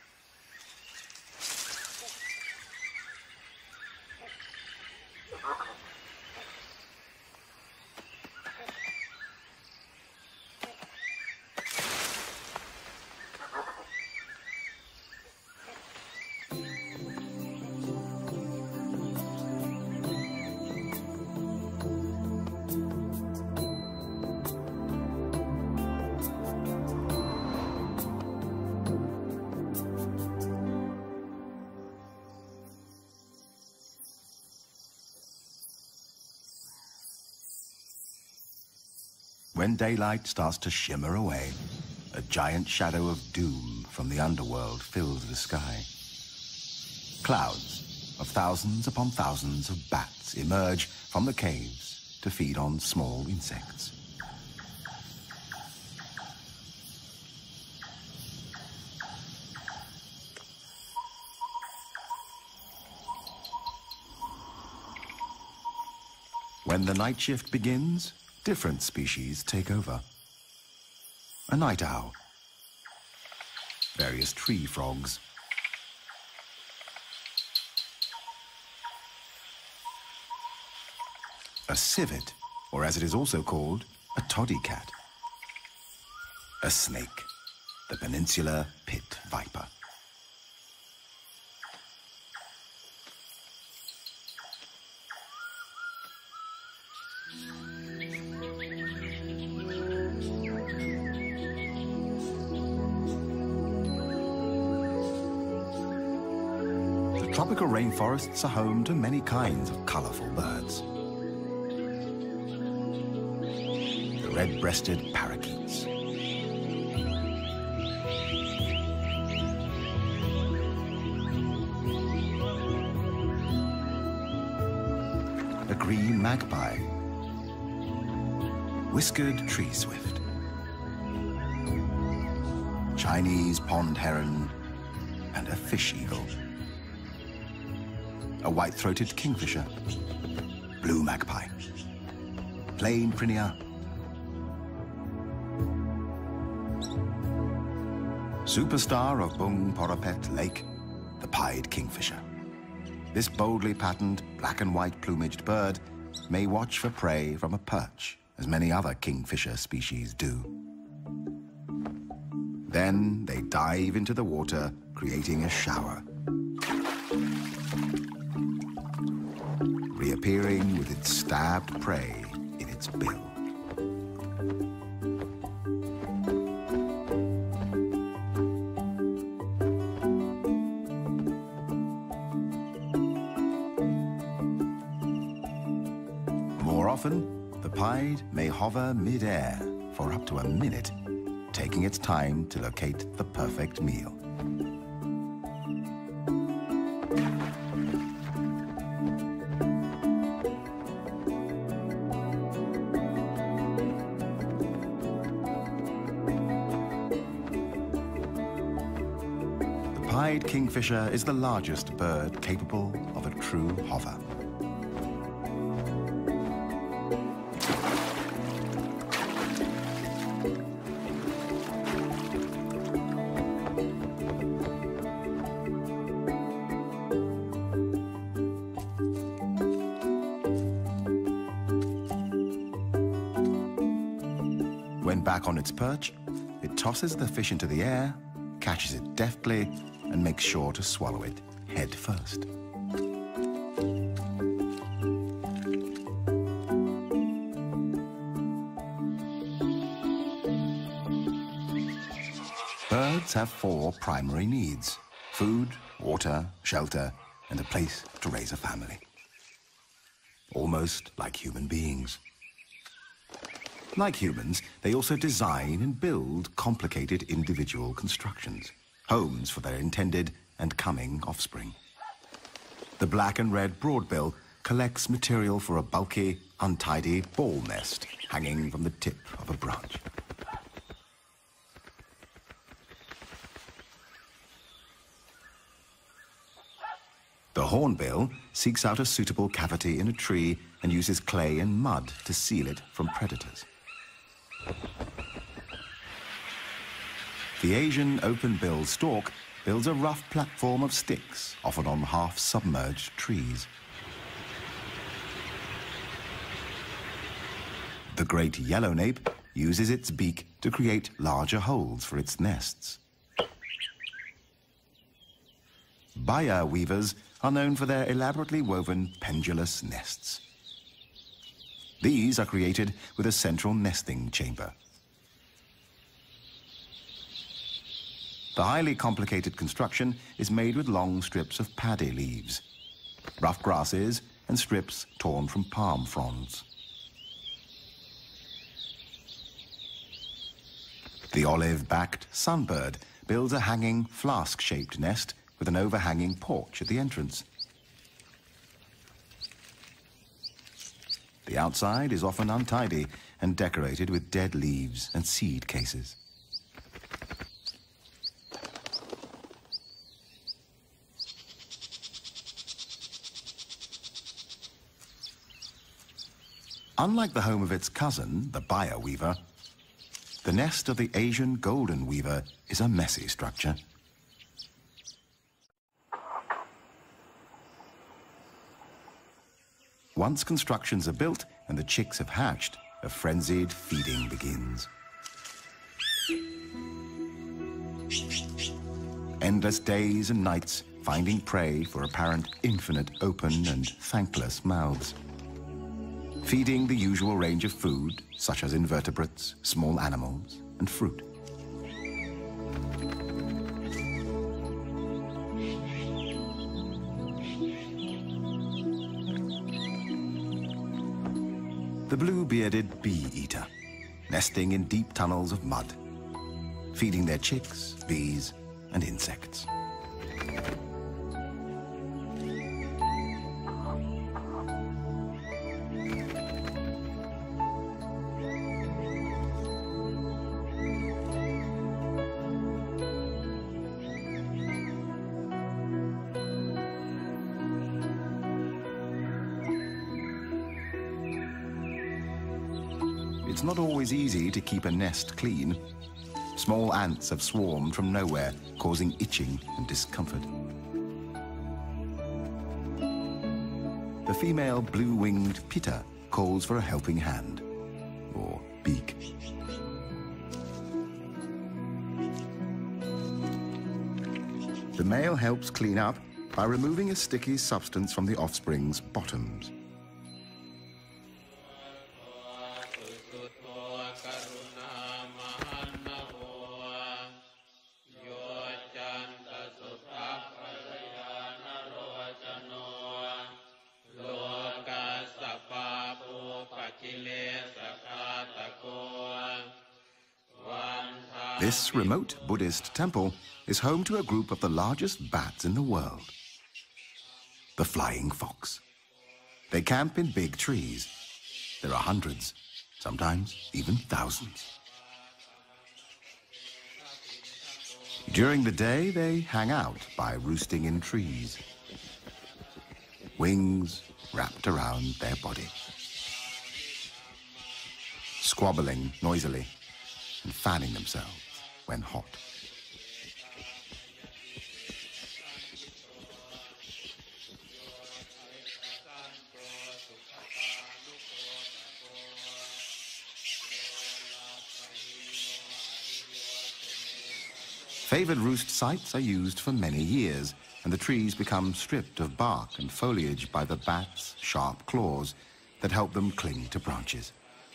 When daylight starts to shimmer away, a giant shadow of doom from the underworld fills the sky. Clouds of thousands upon thousands of bats emerge from the caves to feed on small insects. When the night shift begins, different species take over. A night owl, various tree frogs, a civet, or as it is also called, a toddy cat, a snake, the peninsular pit viper. Tropical rainforests are home to many kinds of colorful birds. The red-breasted parakeets. green magpie, whiskered tree swift, Chinese pond heron, and a fish eagle, a white-throated kingfisher, blue magpie, plain prinia, superstar of Bung Porapet Lake, the pied kingfisher. This boldly patterned black and white plumaged bird may watch for prey from a perch, as many other kingfisher species do. Then they dive into the water, creating a shower, reappearing with its stabbed prey in its bill. More often, the pied may hover mid-air for up to a minute, taking its time to locate the perfect meal. The pied kingfisher is the largest bird capable of a true hover. When back on its perch, it tosses the fish into the air, catches it deftly, and makes sure to swallow it head first. Birds have 4 primary needs: food, water, shelter, and a place to raise a family. Almost like human beings. Like humans, they also design and build complicated individual constructions, homes for their intended and coming offspring. The black and red broadbill collects material for a bulky, untidy ball nest hanging from the tip of a branch. The hornbill seeks out a suitable cavity in a tree and uses clay and mud to seal it from predators. The Asian open-billed stork builds a rough platform of sticks, often on half-submerged trees. The great yellownape uses its beak to create larger holes for its nests. Baya weavers are known for their elaborately woven pendulous nests. These are created with a central nesting chamber. The highly complicated construction is made with long strips of paddy leaves, rough grasses, and strips torn from palm fronds. The olive-backed sunbird builds a hanging flask-shaped nest with an overhanging porch at the entrance. The outside is often untidy and decorated with dead leaves and seed cases. Unlike the home of its cousin, the Baya weaver, the nest of the Asian golden weaver is a messy structure. Once constructions are built and the chicks have hatched, a frenzied feeding begins. Endless days and nights finding prey for apparent infinite open and thankless mouths. Feeding the usual range of food, such as invertebrates, small animals, and fruit. The blue-bearded bee-eater, nesting in deep tunnels of mud, feeding their chicks, bees, and insects. it's not always easy to keep a nest clean. Small ants have swarmed from nowhere, causing itching and discomfort. The female blue-winged pitta calls for a helping hand, or beak. The male helps clean up by removing a sticky substance from the offspring's bottoms. This remote Buddhist temple is home to a group of the largest bats in the world, the flying fox. They camp in big trees. There are hundreds, sometimes even thousands. During the day, they hang out by roosting in trees, wings wrapped around their body, squabbling noisily and fanning themselves when hot. Favored roost sites are used for many years, and the trees become stripped of bark and foliage by the bats' sharp claws that help them cling to branches.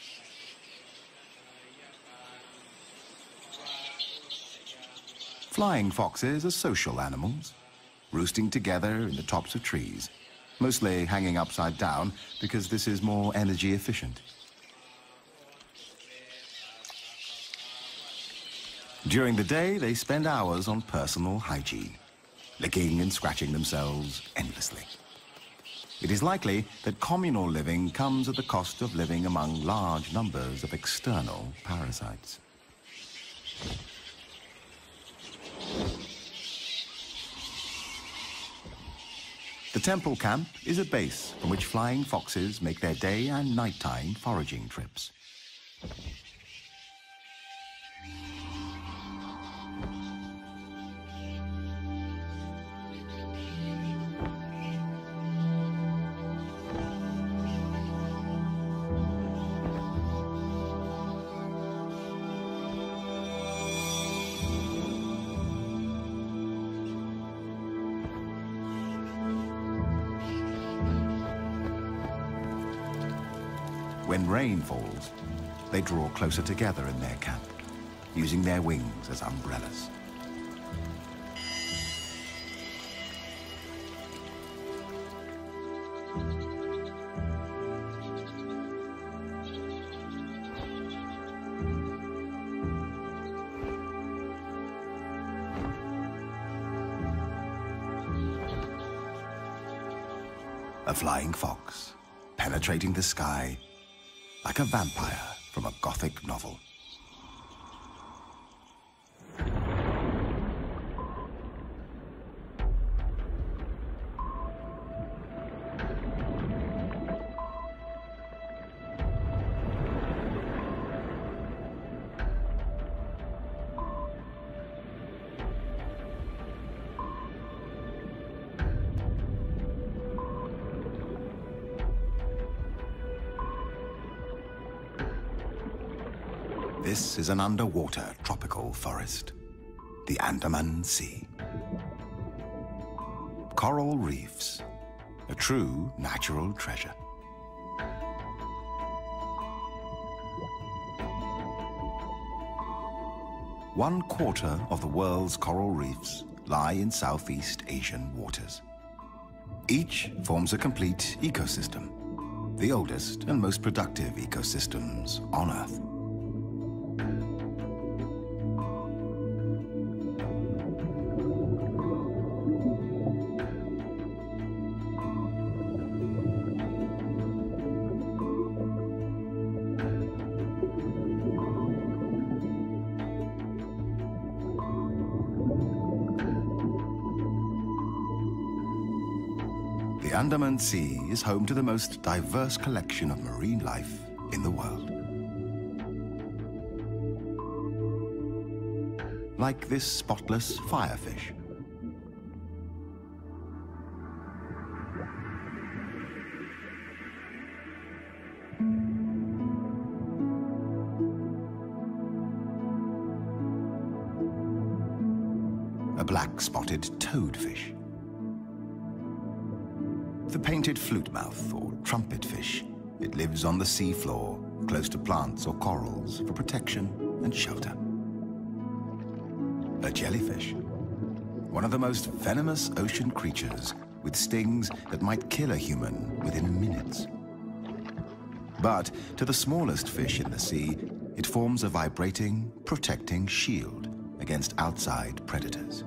Flying foxes are social animals, roosting together in the tops of trees, mostly hanging upside down because this is more energy efficient. During the day, they spend hours on personal hygiene, licking and scratching themselves endlessly. It is likely that communal living comes at the cost of living among large numbers of external parasites. The temple camp is a base from which flying foxes make their day and nighttime foraging trips. When rain falls, they draw closer together in their camp, using their wings as umbrellas. A flying fox, penetrating the sky like a vampire from a Gothic novel. This is an underwater tropical forest, the Andaman Sea. Coral reefs, a true natural treasure. One quarter of the world's coral reefs lie in Southeast Asian waters. Each forms a complete ecosystem, the oldest and most productive ecosystems on Earth. The Andaman Sea is home to the most diverse collection of marine life in the world. like this spotless firefish. A black-spotted toadfish. The painted flutemouth or trumpetfish. It lives on the seafloor, close to plants or corals for protection and shelter. A jellyfish, one of the most venomous ocean creatures with stings that might kill a human within minutes. But to the smallest fish in the sea, it forms a vibrating, protecting shield against outside predators.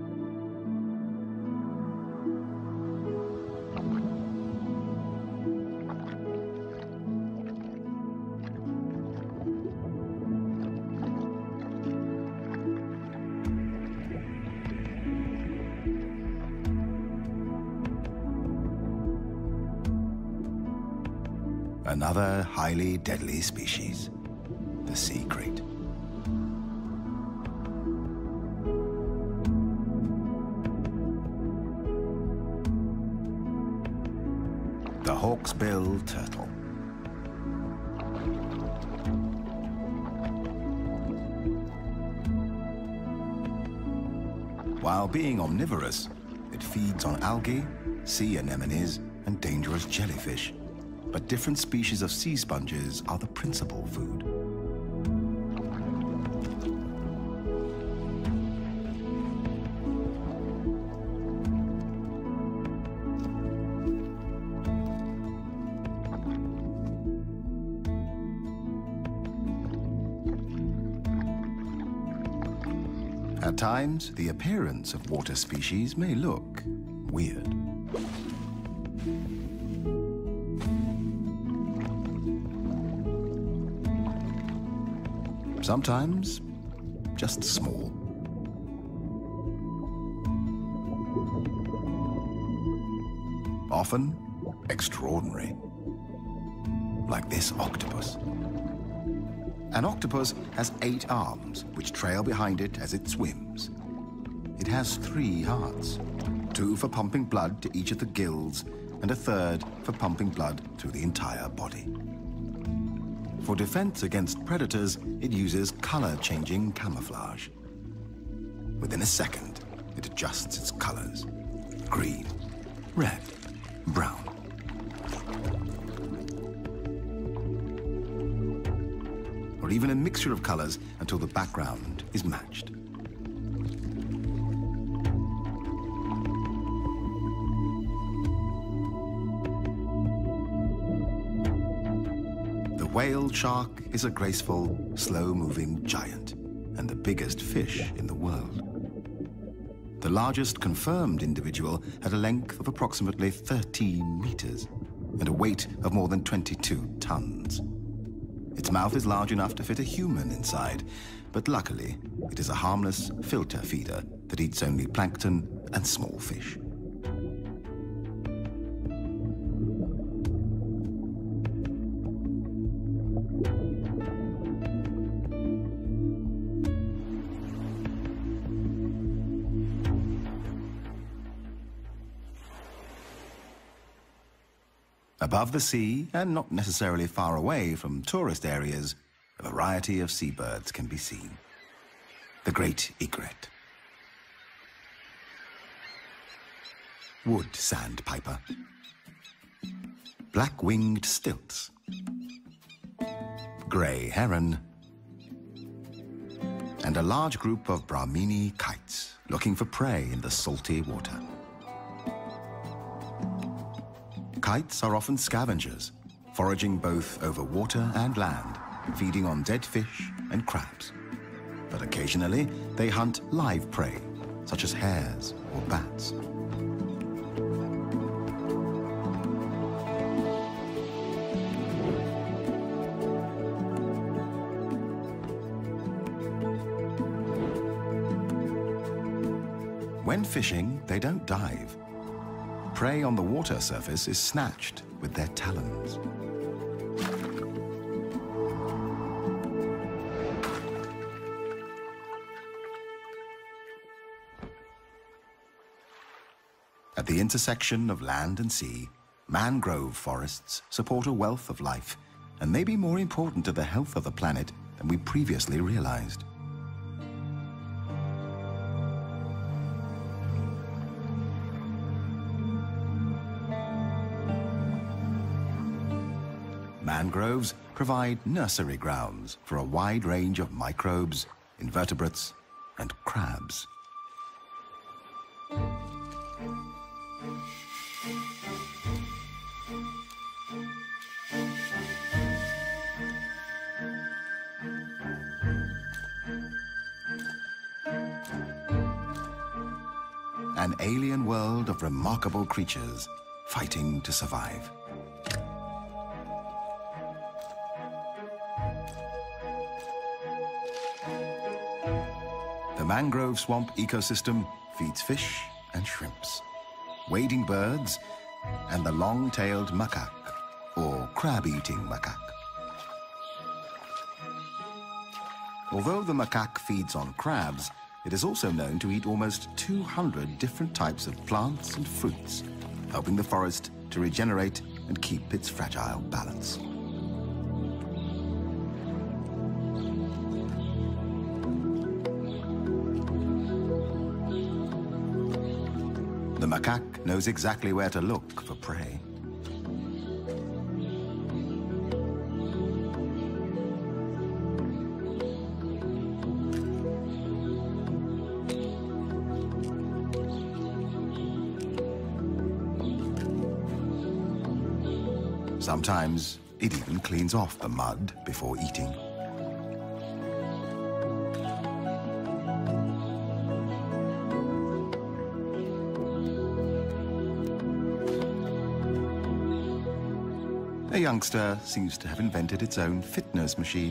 Another highly deadly species, the sea crate. The hawksbill turtle. While being omnivorous, it feeds on algae, sea anemones, and dangerous jellyfish. But different species of sea sponges are the principal food. At times, the appearance of water species may look weird. Sometimes, just small. Often, extraordinary. Like this octopus. An octopus has 8 arms, which trail behind it as it swims. It has 3 hearts, 2 for pumping blood to each of the gills, and a 3rd for pumping blood through the entire body. For defense against predators, it uses color-changing camouflage. Within a second, it adjusts its colors. Green, red, brown. Or even a mixture of colors until the background is matched. The whale shark is a graceful, slow-moving giant and the biggest fish in the world. The largest confirmed individual had a length of approximately 13 meters and a weight of more than 22 tons. Its mouth is large enough to fit a human inside, but luckily, it is a harmless filter feeder that eats only plankton and small fish. Above the sea, and not necessarily far away from tourist areas, a variety of seabirds can be seen. The great egret, wood sandpiper, black-winged stilts, grey heron, and a large group of Brahmini kites looking for prey in the salty water. Kites are often scavengers, foraging both over water and land, feeding on dead fish and crabs. But occasionally, they hunt live prey, such as hares or bats. When fishing, they don't dive. Prey on the water surface is snatched with their talons. At the intersection of land and sea, mangrove forests support a wealth of life and may be more important to the health of the planet than we previously realized. Mangroves provide nursery grounds for a wide range of microbes, invertebrates, and crabs. An alien world of remarkable creatures fighting to survive. The mangrove swamp ecosystem feeds fish and shrimps, wading birds, and the long-tailed macaque, or crab-eating macaque. Although the macaque feeds on crabs, it is also known to eat almost 200 different types of plants and fruits, helping the forest to regenerate and keep its fragile balance. The macaque knows exactly where to look for prey. Sometimes it even cleans off the mud before eating. A youngster seems to have invented its own fitness machine.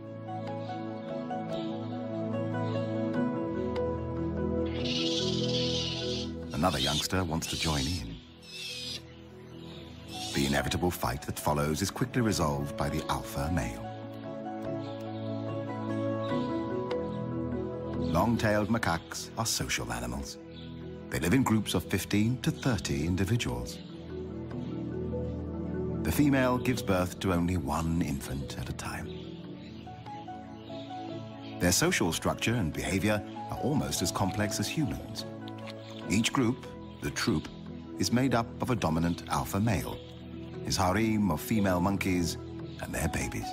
Another youngster wants to join in. The inevitable fight that follows is quickly resolved by the alpha male. Long-tailed macaques are social animals. They live in groups of 15 to 30 individuals. The female gives birth to only one infant at a time. Their social structure and behavior are almost as complex as humans. Each group, the troop, is made up of a dominant alpha male, his harem of female monkeys, and their babies.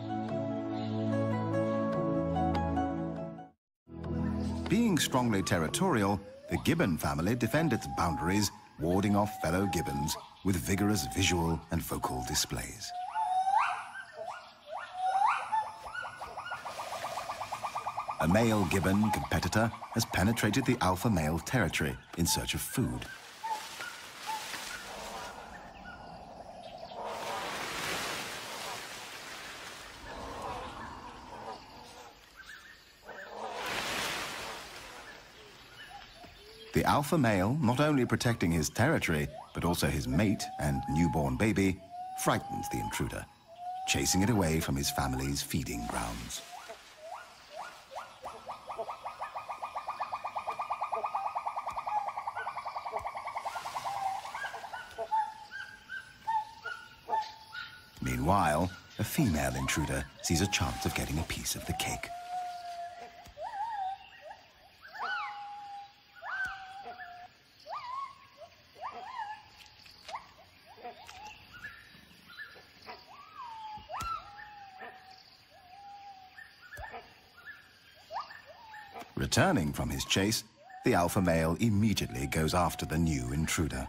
Being strongly territorial, the gibbon family defend its boundaries, warding off fellow gibbons with vigorous visual and vocal displays. A male gibbon competitor has penetrated the alpha male territory in search of food. The alpha male, not only protecting his territory, but also his mate and newborn baby, frightens the intruder, chasing it away from his family's feeding grounds. Meanwhile, a female intruder sees a chance of getting a piece of the cake. Returning from his chase, the alpha male immediately goes after the new intruder.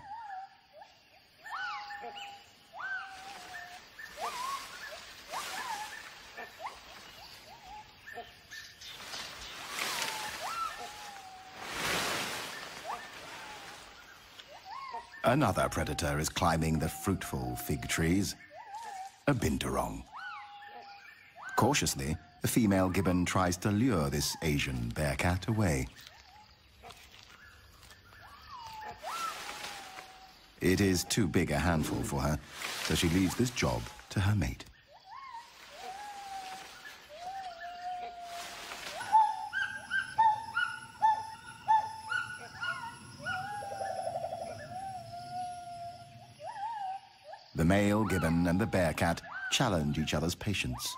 Another predator is climbing the fruitful fig trees, a binturong. Cautiously, the female gibbon tries to lure this Asian bearcat away. It is too big a handful for her, so she leaves this job to her mate. The male gibbon and the bearcat challenge each other's patience.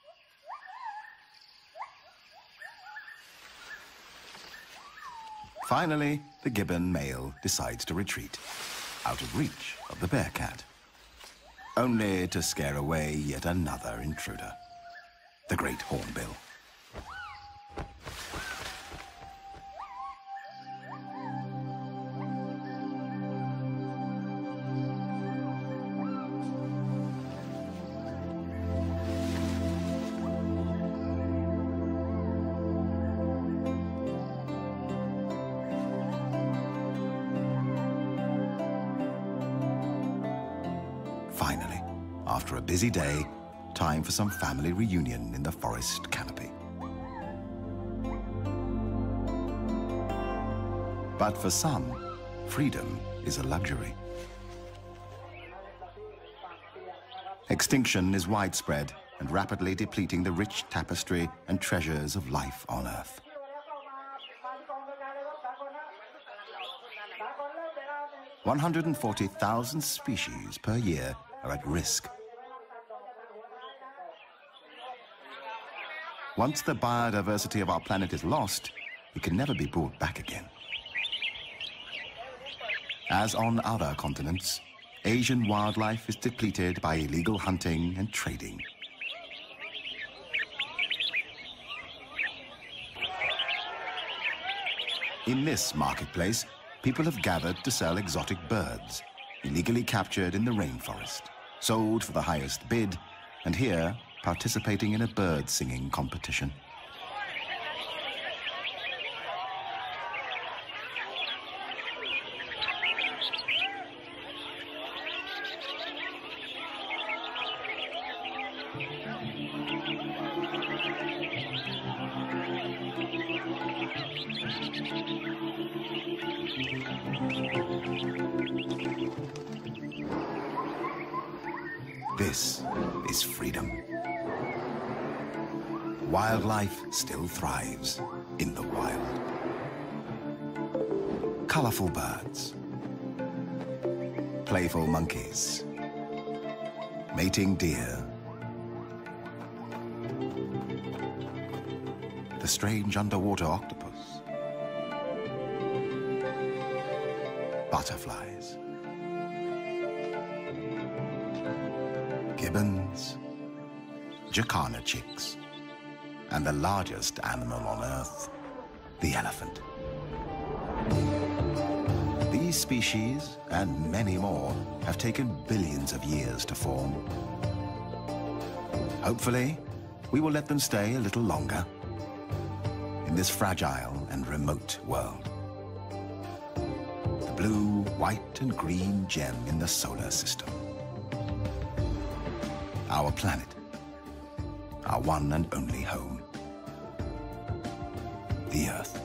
Finally, the gibbon male decides to retreat, out of reach of the bearcat, only to scare away yet another intruder, the great hornbill. Finally, after a busy day, time for some family reunion in the forest canopy. But for some, freedom is a luxury. Extinction is widespread and rapidly depleting the rich tapestry and treasures of life on Earth. "140,000 species per year are at risk. Once the biodiversity of our planet is lost, it can never be brought back again. As on other continents, Asian wildlife is depleted by illegal hunting and trading. In this marketplace, people have gathered to sell exotic birds, illegally captured in the rainforest, sold for the highest bid, and here participating in a bird singing competition. This is freedom. Wildlife still thrives in the wild. Colorful birds, playful monkeys, mating deer, the strange underwater octopus, butterflies, gibbons, jacana chicks, and the largest animal on Earth, the elephant. These species, and many more, have taken billions of years to form. Hopefully, we will let them stay a little longer in this fragile and remote world. The blue, white, and green gem in the solar system. Our planet, our one and only home, the Earth.